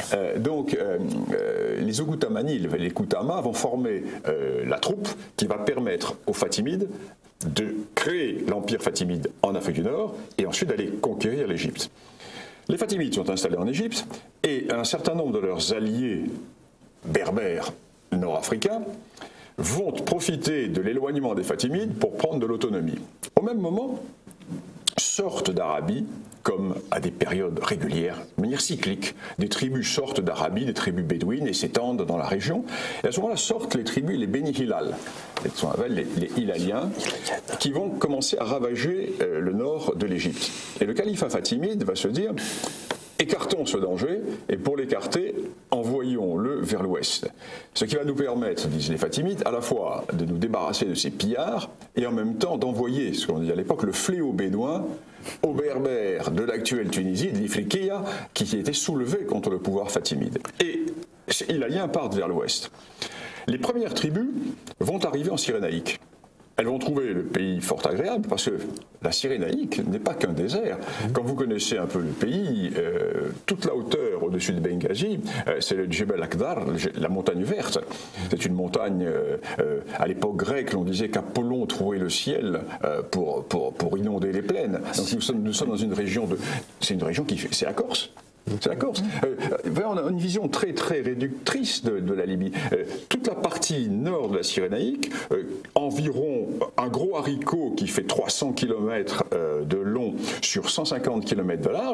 Les Okoutamani, les Koutama, vont former la troupe qui va permettre aux Fatimides de créer l'empire fatimide en Afrique du Nord et ensuite d'aller conquérir l'Égypte. Les Fatimides sont installés en Égypte et un certain nombre de leurs alliés berbères nord-africains vont profiter de l'éloignement des Fatimides pour prendre de l'autonomie. Au même moment, sortent d'Arabie, comme à des périodes régulières, de manière cyclique. Des tribus sortent d'Arabie, des tribus bédouines, et s'étendent dans la région. Et à ce moment-là sortent les tribus, les Beni Hilal, les Hilaliens, qui vont commencer à ravager le nord de l'Égypte. Et le califat fatimide va se dire, écartons ce danger, et pour l'écarter, envoyons-le vers l'ouest. Ce qui va nous permettre, disent les Fatimides, à la fois de nous débarrasser de ces pillards, et en même temps d'envoyer, ce qu'on dit à l'époque, le fléau bédouin aux Berbères de l'actuelle Tunisie, de l'Ifriqiya, qui était soulevé contre le pouvoir fatimide. Et les Hilaliens partent vers l'ouest. Les premières tribus vont arriver en Cyrénaïque. elles vont trouver le pays fort agréable parce que la Cyrénaïque n'est pas qu'un désert. Quand vous connaissez un peu le pays, toute la hauteur au-dessus de Benghazi, c'est le Djebel Akdar, la montagne verte. C'est une montagne, à l'époque grecque, on disait qu'Apollon trouvait le ciel pour inonder les plaines. Donc nous sommes dans une région c'est une région c'est la Corse. C'est la Corse. On a une vision très très réductrice de la Libye. Toute la partie nord de la Cyrénaïque, environ un gros haricot qui fait 300 km de long sur 150 km de large,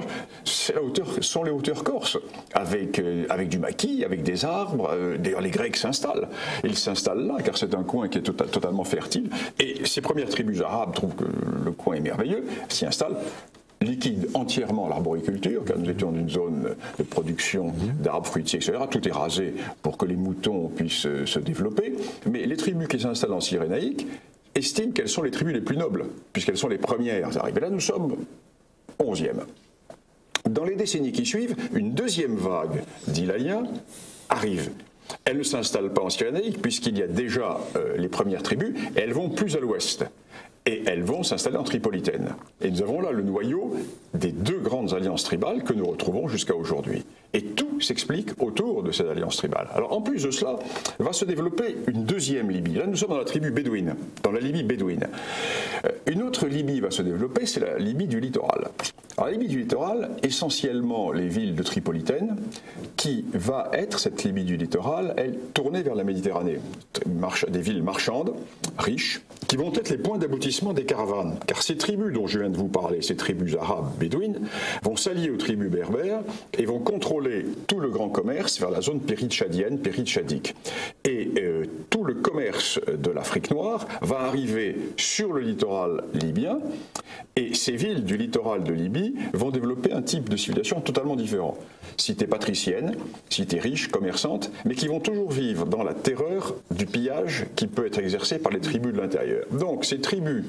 sont les hauteurs corses, avec du maquis, avec des arbres. D'ailleurs, les Grecs s'installent. Ils s'installent là, car c'est un coin qui est totalement fertile. Et ces premières tribus arabes trouvent que le coin est merveilleux, s'y installent, liquide entièrement l'arboriculture, car nous étions dans une zone de production d'arbres fruitiers, etc. Tout est rasé pour que les moutons puissent se développer. Mais les tribus qui s'installent en Cyrénaïque estiment qu'elles sont les tribus les plus nobles, puisqu'elles sont les premières arrivées. Là, nous sommes 11e. Dans les décennies qui suivent, une deuxième vague d'Hilaliens arrive. Elles ne s'installent pas en Cyrénaïque, puisqu'il y a déjà les premières tribus, et elles vont plus à l'ouest. Et elles vont s'installer en Tripolitaine. Et nous avons là le noyau des deux grandes alliances tribales que nous retrouvons jusqu'à aujourd'hui. Et tout s'explique autour de cette alliance tribale. Alors en plus de cela, va se développer une deuxième Libye. Là nous sommes dans la tribu bédouine, dans la Libye bédouine. Une autre Libye va se développer, c'est la Libye du littoral. Alors la Libye du littoral, essentiellement les villes de Tripolitaine, qui va être, cette Libye du littoral, elle, tournée vers la Méditerranée. Des villes marchandes, riches, qui vont être les points d'aboutissement des caravanes. Car ces tribus dont je viens de vous parler, ces tribus arabes bédouines, vont s'allier aux tribus berbères et vont contrôler tout le grand commerce vers la zone péritchadienne, péritchadique. Et tout le commerce de l'Afrique noire va arriver sur le littoral libyen, et ces villes du littoral de Libye vont développer un type de civilisation totalement différent. Cité patricienne, cité riche, commerçante, mais qui vont toujours vivre dans la terreur du pillage qui peut être exercé par les tribus de l'intérieur. Donc ces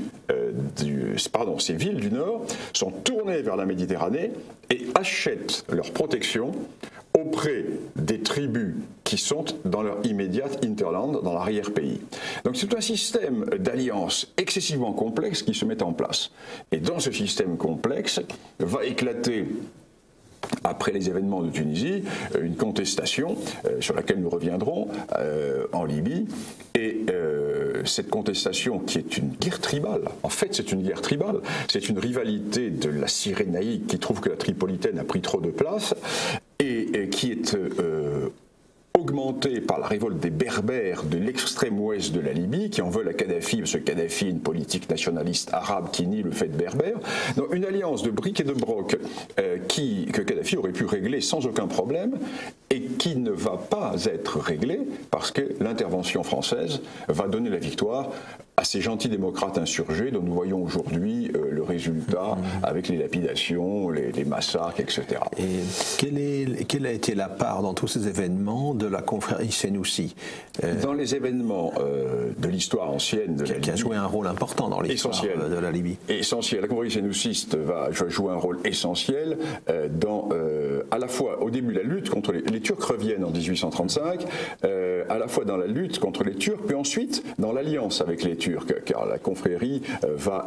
ces villes du Nord sont tournées vers la Méditerranée et achètent leur protection auprès des tribus qui sont dans leur immédiate hinterland, dans l'arrière-pays. Donc c'est un système d'alliance excessivement complexe qui se met en place. Et dans ce système complexe va éclater, après les événements de Tunisie, une contestation sur laquelle nous reviendrons en Libye. Et cette contestation qui est une guerre tribale, en fait c'est une guerre tribale, c'est une rivalité de la Cyrénaïque qui trouve que la Tripolitaine a pris trop de place et qui est augmentée par la révolte des Berbères de l'extrême ouest de la Libye, qui en veulent à Kadhafi, parce que Kadhafi a une politique nationaliste arabe qui nie le fait berbère. Donc une alliance de briques et de broc que Kadhafi aurait pu régler sans aucun problème, et qui ne va pas être réglée parce que l'intervention française va donner la victoire à ces gentils démocrates insurgés dont nous voyons aujourd'hui le résultat avec les lapidations, les massacres, etc. Et quelle a été la part dans tous ces événements de la confrérie Sénoussi Dans les événements de l'histoire ancienne de la Libye, qui a joué un rôle important dans l'histoire de la Libye. Essentiel. La confrérie sénoussiste va jouer un rôle essentiel dans, à la fois au début la lutte contre les Turcs reviennent en 1835, à la fois dans la lutte contre les Turcs, puis ensuite dans l'alliance avec les Turcs, car la confrérie va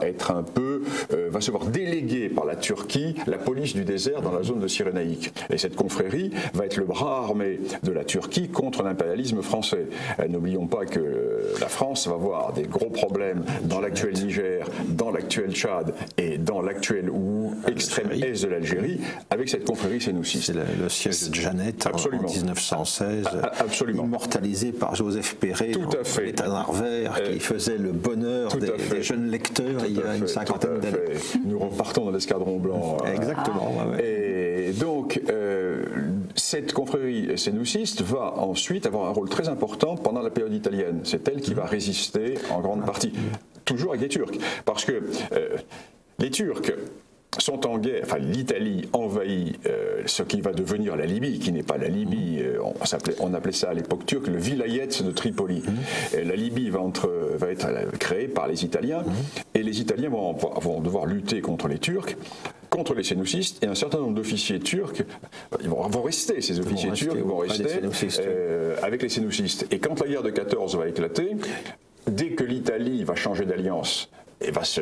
se voir déléguer par la Turquie la police du désert dans la zone de Cyrénaïque. Et cette confrérie va être le bras armé de la Turquie contre l'impérialisme français. N'oublions pas que la France va avoir des gros problèmes dans l'actuel Niger, dans l'actuel Tchad et dans l'actuel ou extrême est de l'Algérie avec cette confrérie sénoussiste. C'est le siège de Janet en 1916, immortalisé par Joseph Perret, l'étendard vert qui faisait le bonheur des jeunes lecteurs il y a une cinquantaine d'années. Nous repartons dans l'escadron blanc. Exactement. Et donc, cette confrérie sénoussiste va ensuite avoir un rôle très important pendant la période italienne. C'est elle qui va résister en grande partie, toujours avec les Turcs. Parce que les Turcs sont en guerre, enfin l'Italie envahit ce qui va devenir la Libye, qui n'est pas la Libye, on appelait ça à l'époque turque le vilayet de Tripoli. La Libye va être créée par les Italiens, et les Italiens vont devoir lutter contre les Turcs, contre les sénoussistes, et un certain nombre d'officiers turcs vont rester, ces officiers turcs vont rester avec les sénoussistes. Et quand la guerre de 14 va éclater, dès que l'Italie va changer d'alliance, et va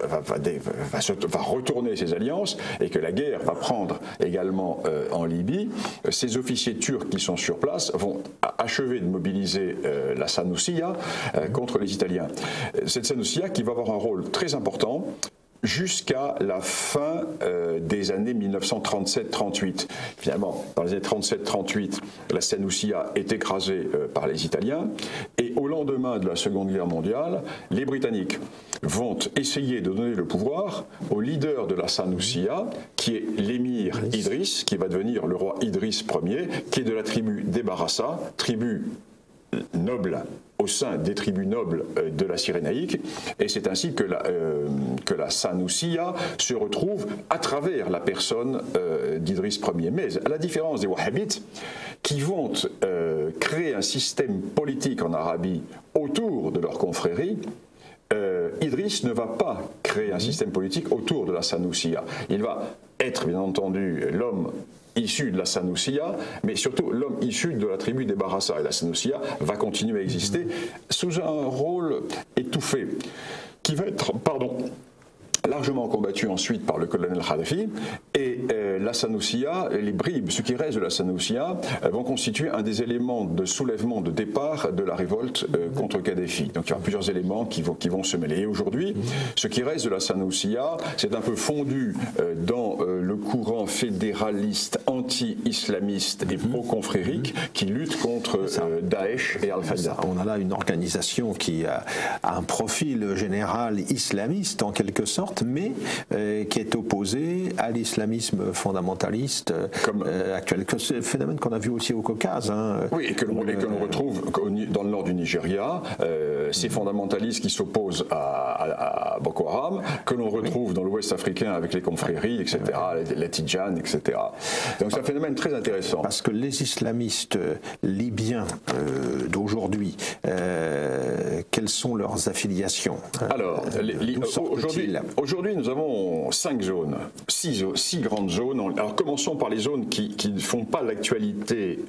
retourner ses alliances, et que la guerre va prendre également en Libye, ces officiers turcs qui sont sur place vont achever de mobiliser la Sanoussia contre les Italiens. Cette Sanoussia qui va avoir un rôle très important jusqu'à la fin des années 1937-38. Finalement, dans les années 37-38, la Sanoussia est écrasée par les Italiens, et au lendemain de la Seconde Guerre mondiale, les Britanniques vont essayer de donner le pouvoir au leader de la Sanoussia, qui est l'émir Idriss, qui va devenir le roi Idriss Ier, qui est de la tribu des Barassa, tribu noble au sein des tribus nobles de la Cyrénaïque, et c'est ainsi que la Sanoussia se retrouve à travers la personne d'Idriss Ier. Mais à la différence des Wahhabites, qui vont créer un système politique en Arabie autour de leur confrérie, Idriss ne va pas créer un système politique autour de la Sanoussia. Il va être, bien entendu, l'homme issu de la Sanoussia, mais surtout l'homme issu de la tribu des Barassa. Et la Sanoussia va continuer à exister sous un rôle étouffé, qui va être, largement combattu ensuite par le colonel Kadhafi, et la Sanoussia, les bribes, ce qui reste de la Sanoussia, vont constituer un des éléments de soulèvement de départ de la révolte contre Kadhafi. Donc il y aura plusieurs éléments qui vont se mêler. Et aujourd'hui, ce qui reste de la Sanoussia, c'est un peu fondu dans le courant fédéraliste, anti-islamiste et pro-confrérique qui lutte contre Daesh et Al-Qaïda. On a là une organisation qui a un profil général islamiste en quelque sorte, mais qui est opposé à l'islamisme fondamentaliste actuel. C'est un phénomène qu'on a vu aussi au Caucase. Oui, et que l'on retrouve dans le nord du Nigeria, ces fondamentalistes qui s'opposent à Boko Haram, que l'on retrouve dans l'ouest africain avec les confréries, etc., les Tidjane, etc. Donc c'est un phénomène très intéressant. Parce que les islamistes libyens d'aujourd'hui, quelles sont leurs affiliations? Alors, aujourd'hui, nous avons 5 zones, 6 grandes zones. Alors, commençons par les zones qui ne font pas l'actualité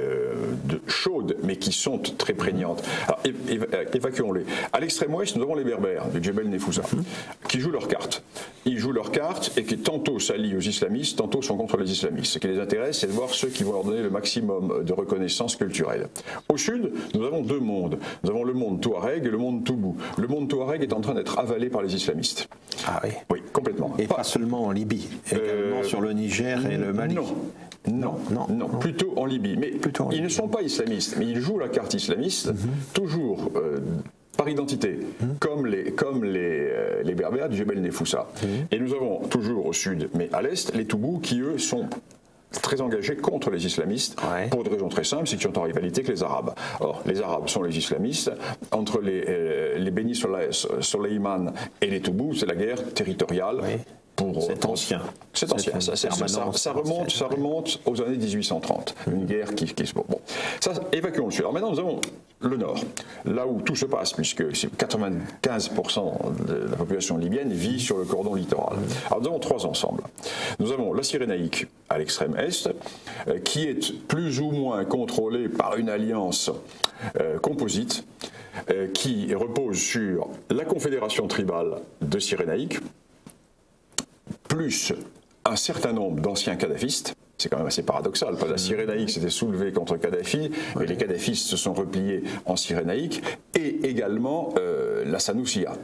chaude, mais qui sont très prégnantes. Alors, évacuons-les. À l'extrême ouest, nous avons les Berbères, du Djebel Nefoussa, qui jouent leurs cartes. Ils jouent leurs cartes et qui tantôt s'allient aux islamistes, tantôt sont contre les islamistes. Ce qui les intéresse, c'est de voir ceux qui vont leur donner le maximum de reconnaissance culturelle. Au sud, nous avons 2 mondes. Nous avons le monde Touareg et le monde Toubou. Le monde Touareg est en train d'être avalé par les islamistes. Ah oui. Oui, complètement. Et pas seulement en Libye, également sur le Niger et le Mali. Non, plutôt en Libye. Mais ils ne sont pas islamistes, mais ils jouent la carte islamiste, toujours par identité, comme les Berbères du Djebel Nefoussa. Et nous avons toujours au sud, mais à l'est, les Toubous qui, eux, sont très engagés contre les islamistes, pour des raisons très simples, c'est qu'ils sont en rivalité avec les Arabes. Or, les Arabes sont les islamistes, entre les Beni Soleiman et les Toubous, c'est la guerre territoriale. C'est ancien. C'est ancien. Ça remonte aux années 1830. Une guerre qui se... Bon. Ça, évacuons le sud. Alors maintenant, nous avons le nord, là où tout se passe, puisque 95% de la population libyenne vit sur le cordon littoral. Alors nous avons 3 ensembles. Nous avons la Cyrénaïque à l'extrême est, qui est plus ou moins contrôlée par une alliance composite, qui repose sur la confédération tribale de Cyrénaïque, plus un certain nombre d'anciens kadhafistes. C'est quand même assez paradoxal, parce que la Cyrénaïque s'était soulevée contre Kadhafi, et les kadhafistes se sont repliés en Cyrénaïque, et également la Sanoussia.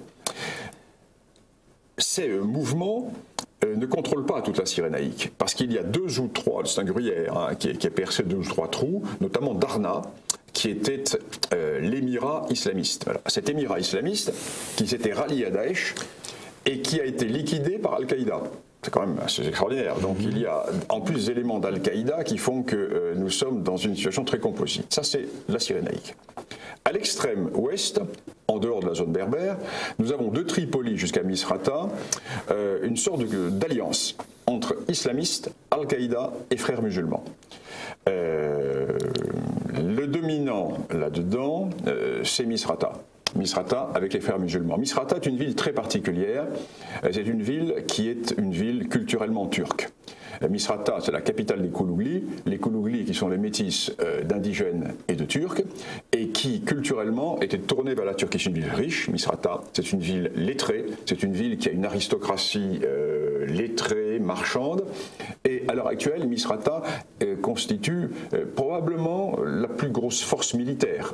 Ces mouvements ne contrôlent pas toute la Cyrénaïque, parce qu'il y a 2 ou 3, c'est un gruyère qui est percé de 2 ou 3 trous, notamment Darna, qui était l'émirat islamiste. Voilà. Cet émirat islamiste qui s'était rallié à Daesh et qui a été liquidé par Al-Qaïda. C'est quand même assez extraordinaire. Donc il y a en plus des éléments d'Al-Qaïda qui font que nous sommes dans une situation très composite. Ça, c'est la Cyrénaïque. À l'extrême ouest, en dehors de la zone berbère, nous avons de Tripoli jusqu'à Misrata une sorte d'alliance entre islamistes, Al-Qaïda et frères musulmans. Le dominant là-dedans, c'est Misrata. Misrata avec les frères musulmans. Misrata est une ville très particulière. C'est une ville qui est une ville culturellement turque. Misrata, c'est la capitale des Koulouglis. Les Koulouglis qui sont les métis d'indigènes et de Turcs, et qui culturellement était tournée vers la Turquie. C'est une ville riche, Misrata, c'est une ville lettrée, c'est une ville qui a une aristocratie lettrée, marchande, et à l'heure actuelle, Misrata constitue probablement la plus grosse force militaire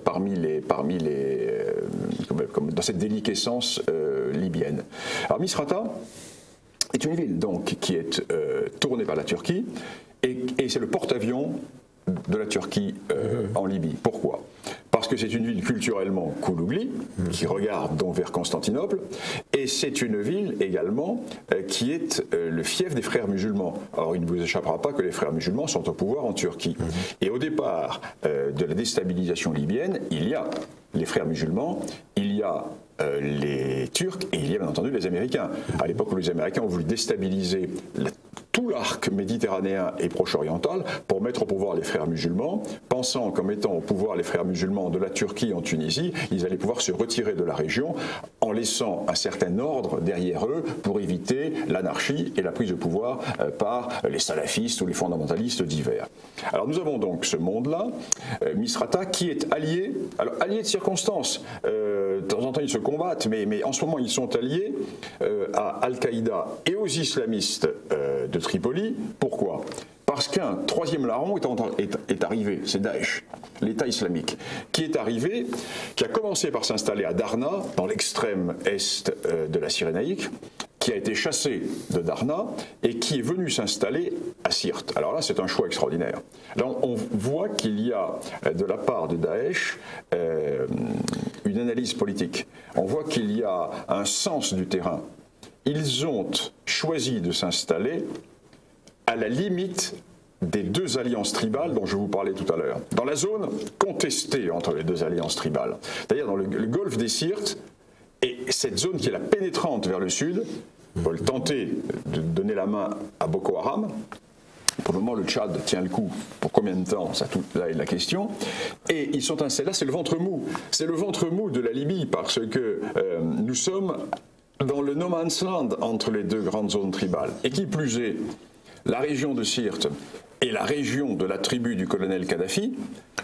dans cette déliquescence libyenne. Alors Misrata est une ville donc qui est tournée vers la Turquie, et c'est le porte-avions de la Turquie en Libye. Pourquoi ? Parce que c'est une ville culturellement koulougli, qui regarde donc vers Constantinople, et c'est une ville également qui est le fief des frères musulmans. Alors il ne vous échappera pas que les frères musulmans sont au pouvoir en Turquie. Et au départ de la déstabilisation libyenne, il y a les frères musulmans, il y a les Turcs et il y a bien entendu les Américains. À l'époque où les Américains ont voulu déstabiliser tout l'arc méditerranéen et proche-oriental pour mettre au pouvoir les frères musulmans, pensant qu'en mettant au pouvoir les frères musulmans de la Turquie en Tunisie, ils allaient pouvoir se retirer de la région en laissant un certain ordre derrière eux pour éviter l'anarchie et la prise de pouvoir par les salafistes ou les fondamentalistes divers. Alors nous avons donc ce monde-là, Misrata, qui est allié, alors allié de circonstances. De temps en temps ils se combattent, mais en ce moment ils sont alliés à Al-Qaïda et aux islamistes de Tripoli. Pourquoi ? Parce qu'un troisième larron est arrivé, c'est Daesh, l'État islamique, qui est arrivé, qui a commencé par s'installer à Darna, dans l'extrême est de la Cyrénaïque, qui a été chassé de Darna et qui est venu s'installer à Sirte. Alors là, c'est un choix extraordinaire. Là, on voit qu'il y a, de la part de Daesh, une analyse politique. On voit qu'il y a un sens du terrain. Ils ont choisi de s'installer à la limite des deux alliances tribales dont je vous parlais tout à l'heure, dans la zone contestée entre les deux alliances tribales, c'est-à-dire dans le golfe des Sirtes, et cette zone qui est la pénétrante vers le sud, veulent tenter de donner la main à Boko Haram. Pour le moment, le Tchad tient le coup. Pour combien de temps? Ça, là est la question. Et ils sont installés là, c'est le ventre mou. C'est le ventre mou de la Libye, parce que nous sommes dans le no man's land entre les deux grandes zones tribales. Et qui plus est, la région de Sirte et la région de la tribu du colonel Kadhafi,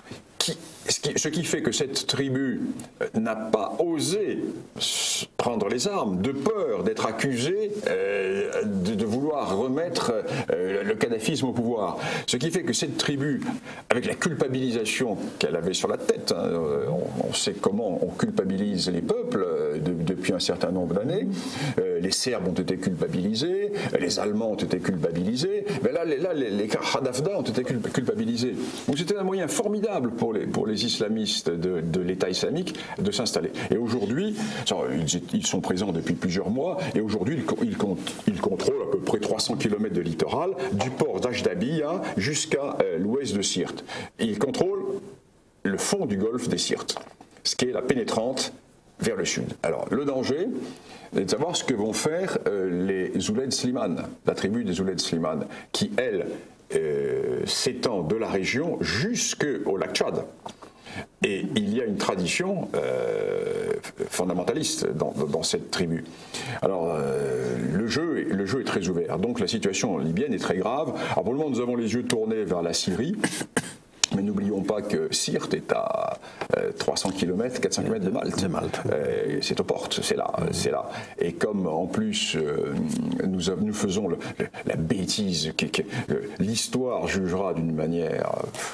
ce qui fait que cette tribu n'a pas osé prendre les armes, de peur d'être accusée de vouloir remettre le kadhafisme au pouvoir. Ce qui fait que cette tribu, avec la culpabilisation qu'elle avait sur la tête, hein, on sait comment on culpabilise les peuples depuis un certain nombre d'années, les Serbes ont été culpabilisés, les Allemands ont été culpabilisés, mais là les Khadafda ont été culpabilisés. Donc c'était un moyen formidable pour les islamistes de l'État islamique de s'installer. Et aujourd'hui, ils sont présents depuis plusieurs mois, et aujourd'hui ils contrôlent à peu près 300 km de littoral, du port d'Ajdabiya jusqu'à l'ouest de Sirte. Et ils contrôlent le fond du golfe des Sirtes, ce qui est la pénétrante vers le sud. Alors, le danger est de savoir ce que vont faire les Ouled Slimane, la tribu des Ouled Slimane, qui, elle, s'étend de la région jusqu'au lac Tchad. Et il y a une tradition fondamentaliste dans cette tribu. Alors, le jeu est très ouvert. Donc, la situation libyenne est très grave. Alors, pour le moment, nous avons les yeux tournés vers la Syrie. Mais n'oublions pas que Sirte est à 300 km, 400 km de Malte. C'est aux portes, c'est là. Et comme en plus nous faisons la bêtise, l'histoire jugera d'une manière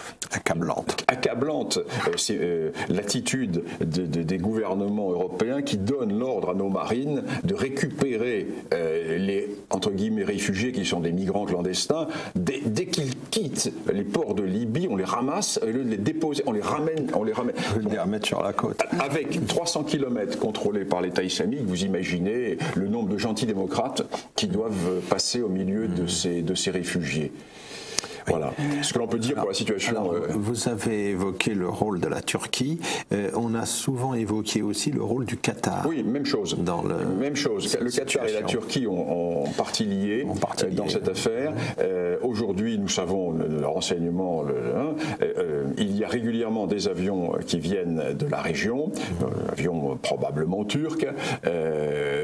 accablante, c'est l'attitude des gouvernements européens qui donnent l'ordre à nos marines de récupérer les, entre guillemets, réfugiés qui sont des migrants clandestins. Dès qu'ils quittent les ports de Libye, on les ramasse, au lieu de les déposer, on les ramène. Les remettre sur la côte. Avec 300 km contrôlés par l'État islamique, vous imaginez le nombre de gentils démocrates qui doivent passer au milieu de ces réfugiés. Voilà ce que l'on peut dire pour la situation. Vous avez évoqué le rôle de la Turquie. On a souvent évoqué aussi le rôle du Qatar. Oui, même chose. Même chose. Le Qatar et la Turquie ont partie liée dans cette affaire. Aujourd'hui, nous savons le renseignement. Il y a régulièrement des avions qui viennent de la région, avions probablement turcs,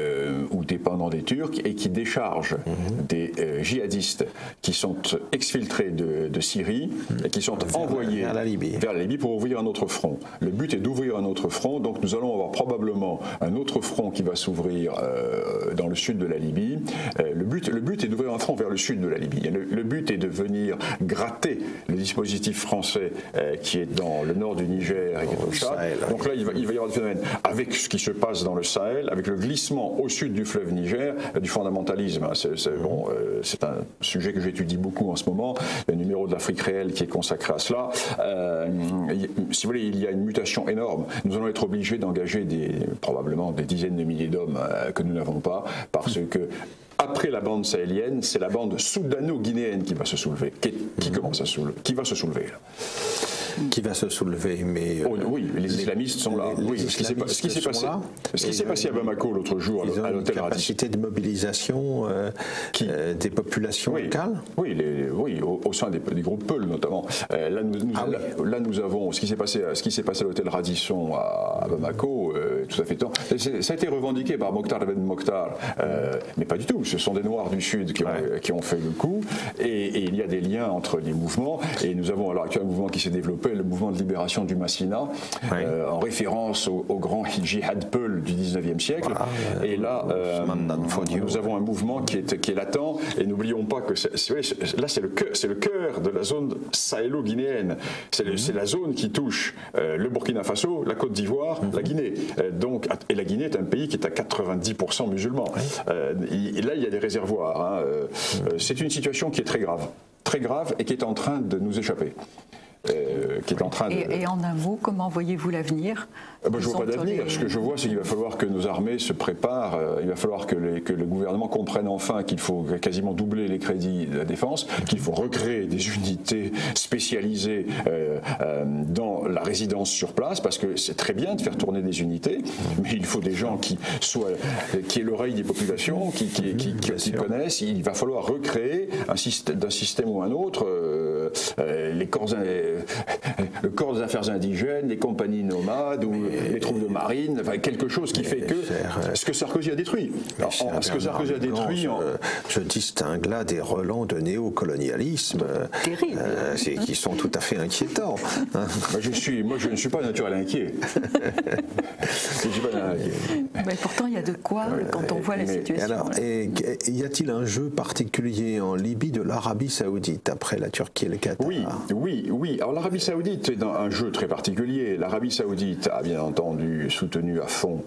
ou dépendant des Turcs et qui décharge des djihadistes qui sont exfiltrés de Syrie et qui sont envoyés vers la Libye pour ouvrir un autre front. Le but est d'ouvrir un autre front, donc nous allons avoir probablement un autre front qui va s'ouvrir dans le sud de la Libye. Le but est d'ouvrir un front vers le sud de la Libye. Le but est de venir gratter le dispositif français qui est dans le nord du Niger et au Tchad. Donc là, il va y avoir des phénomènes avec ce qui se passe dans le Sahel, avec le glissement au sud du fleuve Niger, du fondamentalisme. C'est un sujet que j'étudie beaucoup en ce moment. Il y a un numéro de l'Afrique réelle qui est consacré à cela. Si vous voulez, il y a une mutation énorme. Nous allons être obligés d'engager probablement des dizaines de milliers d'hommes que nous n'avons pas, parce que après la bande sahélienne, c'est la bande soudano-guinéenne qui va se soulever, qui va se soulever. Qui va se soulever, mais... oui, les islamistes sont là. Ce qui s'est passé à Bamako l'autre jour, à l'hôtel Radisson. Une capacité de mobilisation des populations locales. Oui, au sein des groupes Peul notamment. Là, nous avons ce qui s'est passé à l'hôtel Radisson à Bamako, tout à fait temps. Ça a été revendiqué par Mokhtar Ben Mokhtar, mais pas du tout. Ce sont des Noirs du Sud qui ont fait le coup, et il y a des liens entre les mouvements, et nous avons alors actuellement un mouvement qui s'est développé, le mouvement de libération du Massina, en référence au grand djihad Peul du 19e siècle. Et là, nous avons un mouvement qui est latent, et n'oublions pas que là, c'est le cœur de la zone sahélo-guinéenne. C'est la zone qui touche le Burkina Faso, la Côte d'Ivoire, la Guinée. Et la Guinée est un pays qui est à 90% musulman. Là, il y a des réservoirs. C'est une situation qui est très grave et qui est en train de nous échapper. Et en un mot, comment voyez-vous l'avenir? Je ne vois pas d'avenir. Ce que je vois, c'est qu'il va falloir que nos armées se préparent. Il va falloir que le gouvernement comprenne enfin qu'il faut quasiment doubler les crédits de la défense, qu'il faut recréer des unités spécialisées dans la résidence sur place, parce que c'est très bien de faire tourner des unités, mais il faut des gens qui aient l'oreille des populations, qui connaissent. Il va falloir recréer d'un système ou un autre le corps des affaires indigènes, les compagnies nomades ou les troupes de marine, enfin quelque chose qui fait que ce que Sarkozy a détruit. Je distingue là des relents de néocolonialisme qui sont tout à fait inquiétants. Je ne suis pas naturel inquiet. Mais pourtant, il y a de quoi quand on voit la situation. Alors, y a-t-il un jeu particulier en Libye de l'Arabie Saoudite après la Turquie et le Qatar? Oui. Alors l'Arabie Saoudite est dans un jeu très particulier. L'Arabie Saoudite a bien entendu soutenu à fond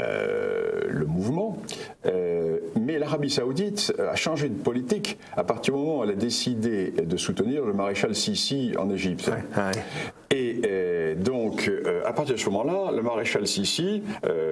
le mouvement, mais l'Arabie Saoudite a changé de politique à partir du moment où elle a décidé de soutenir le maréchal Sissi en Égypte. Et donc, à partir de ce moment-là, le maréchal Sissi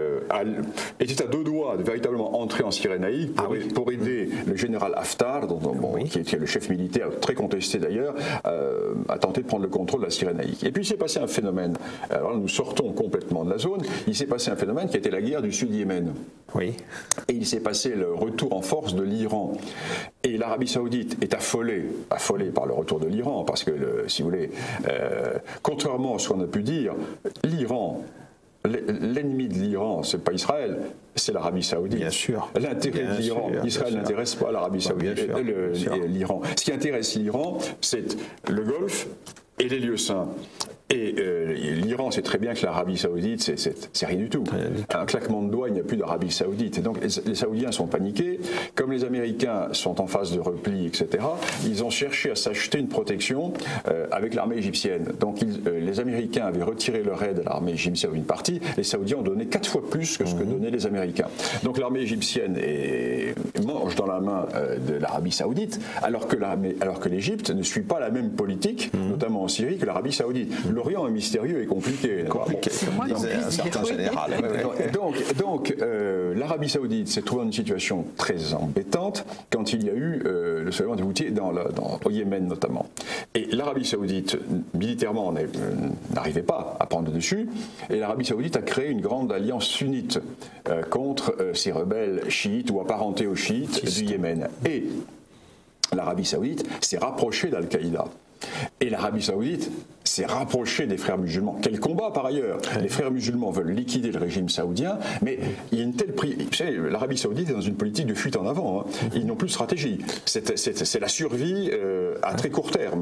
était à deux doigts de véritablement entrer en Cyrénaïque pour aider le général Haftar, qui est le chef militaire très contesté d'ailleurs, à tenter de prendre le contrôle de la Cyrénaïque. Et puis il s'est passé un phénomène. Alors là, nous sortons complètement de la zone. Il s'est passé un phénomène qui a été la guerre du Sud-Yémen. Oui. Et il s'est passé le retour en force de l'Iran. Et l'Arabie Saoudite est affolée par le retour de l'Iran, parce que, si vous voulez, contrairement à ce qu'on a pu dire, l'Iran, l'ennemi de l'Iran, c'est pas Israël, c'est l'Arabie Saoudite. Bien sûr. L'intérêt de l'Iran, Israël n'intéresse pas l'Arabie Saoudite, l'Iran. Ce qui intéresse l'Iran, c'est le Golfe et les lieux saints. Et l'Iran sait très bien que l'Arabie Saoudite, c'est rien du tout. Un claquement de doigts, il n'y a plus d'Arabie Saoudite. Et donc les Saoudiens sont paniqués. Comme les Américains sont en phase de repli, etc., ils ont cherché à s'acheter une protection avec l'armée égyptienne. Donc les Américains avaient retiré leur aide à l'armée égyptienne, une partie. Les Saoudiens ont donné 4 fois plus que ce que donnaient les Américains. Donc l'armée égyptienne mange dans la main de l'Arabie Saoudite, alors que l'Égypte ne suit pas la même politique, notamment en Syrie, que l'Arabie Saoudite. L'Orient est mystérieux et compliqué. C'est moi qui un certain général. Donc l'Arabie Saoudite s'est trouvée dans une situation très embêtante quand il y a eu le soulèvement des Houthis au Yémen notamment. Et l'Arabie Saoudite, militairement, n'arrivait pas à prendre dessus. Et l'Arabie Saoudite a créé une grande alliance sunnite contre ces rebelles chiites ou apparentés aux chiites du Yémen. Et l'Arabie Saoudite s'est rapprochée d'Al-Qaïda. Et l'Arabie Saoudite s'est rapprochée des frères musulmans. Quel combat par ailleurs. Les frères musulmans veulent liquider le régime saoudien, mais il y a une telle l'Arabie Saoudite est dans une politique de fuite en avant. Ils n'ont plus de stratégie. C'est la survie à très court terme.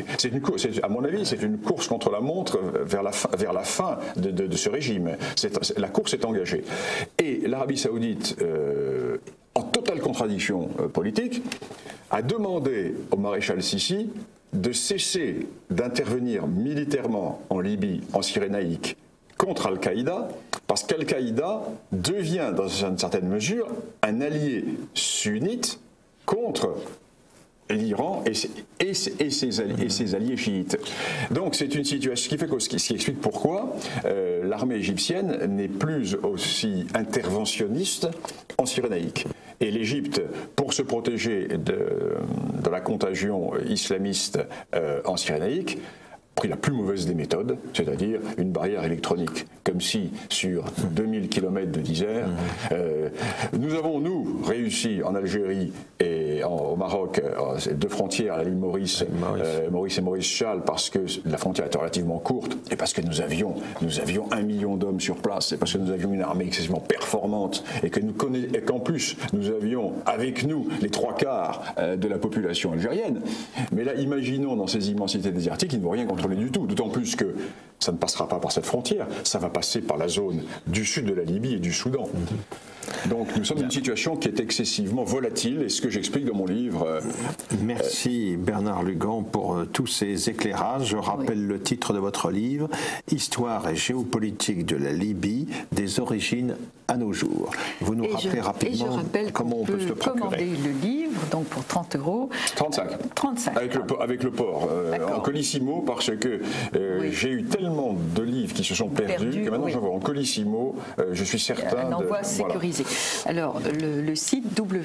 À mon avis, c'est une course contre la montre vers la fin de ce régime. La course est engagée. Et l'Arabie Saoudite, en totale contradiction politique, a demandé au maréchal Sissi de cesser d'intervenir militairement en Libye, en Cyrénaïque, contre Al-Qaïda, parce qu'Al-Qaïda devient, dans une certaine mesure, un allié sunnite contre l'Iran et ses alliés chiites. Donc c'est une situation qui explique pourquoi l'armée égyptienne n'est plus aussi interventionniste en Cyrénaïque. Et l'Égypte, pour se protéger de la contagion islamiste en Cyrénaïque, pris la plus mauvaise des méthodes, c'est-à-dire une barrière électronique, comme si sur 2000 km de Isère, nous avons, réussi en Algérie et au Maroc, deux frontières à la ligne Maurice et Maurice-Charles, parce que la frontière était relativement courte, et parce que nous avions 1 million d'hommes sur place, et parce que nous avions une armée excessivement performante, et qu'en plus, nous avions avec nous les 3/4 de la population algérienne. Mais là, imaginons dans ces immensités désertiques, ils ne vont rien contrôler du tout, d'autant plus que ça ne passera pas par cette frontière, ça va passer par la zone du sud de la Libye et du Soudan. Donc nous sommes dans une situation qui est excessivement volatile, et ce que j'explique dans mon livre. Merci Bernard Lugan pour tous ces éclairages. Je rappelle le titre de votre livre, Histoire et géopolitique de la Libye, des origines à nos jours. Vous nous rappelez rapidement comment on peut se le procurer. Commander le livre, donc pour 30 €. 35. Avec le port. En colissimo, parce que j'ai eu tellement de livres qui se sont perdus que maintenant j'en vois en colissimo. Je suis certain un envoi sécurisé. Alors, le site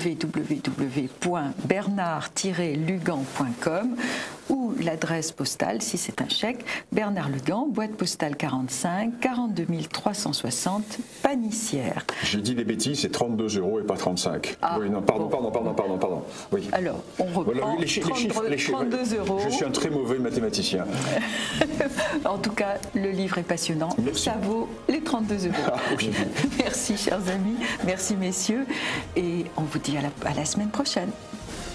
www.bernard-lugan.com ou l'adresse postale, si c'est un chèque, Bernard Lugan, boîte postale 45, 42 360, Panissière. J'ai dit des bêtises, c'est 32 € et pas 35. Oui, non, pardon. Oui. Alors, on reprend voilà, les chiffres, 32 €. Je suis un très mauvais mathématicien. En tout cas, le livre est passionnant. Merci. Ça vaut les 32 €. Oui. Merci, chers amis. Merci, messieurs. Et on vous dit à la semaine prochaine.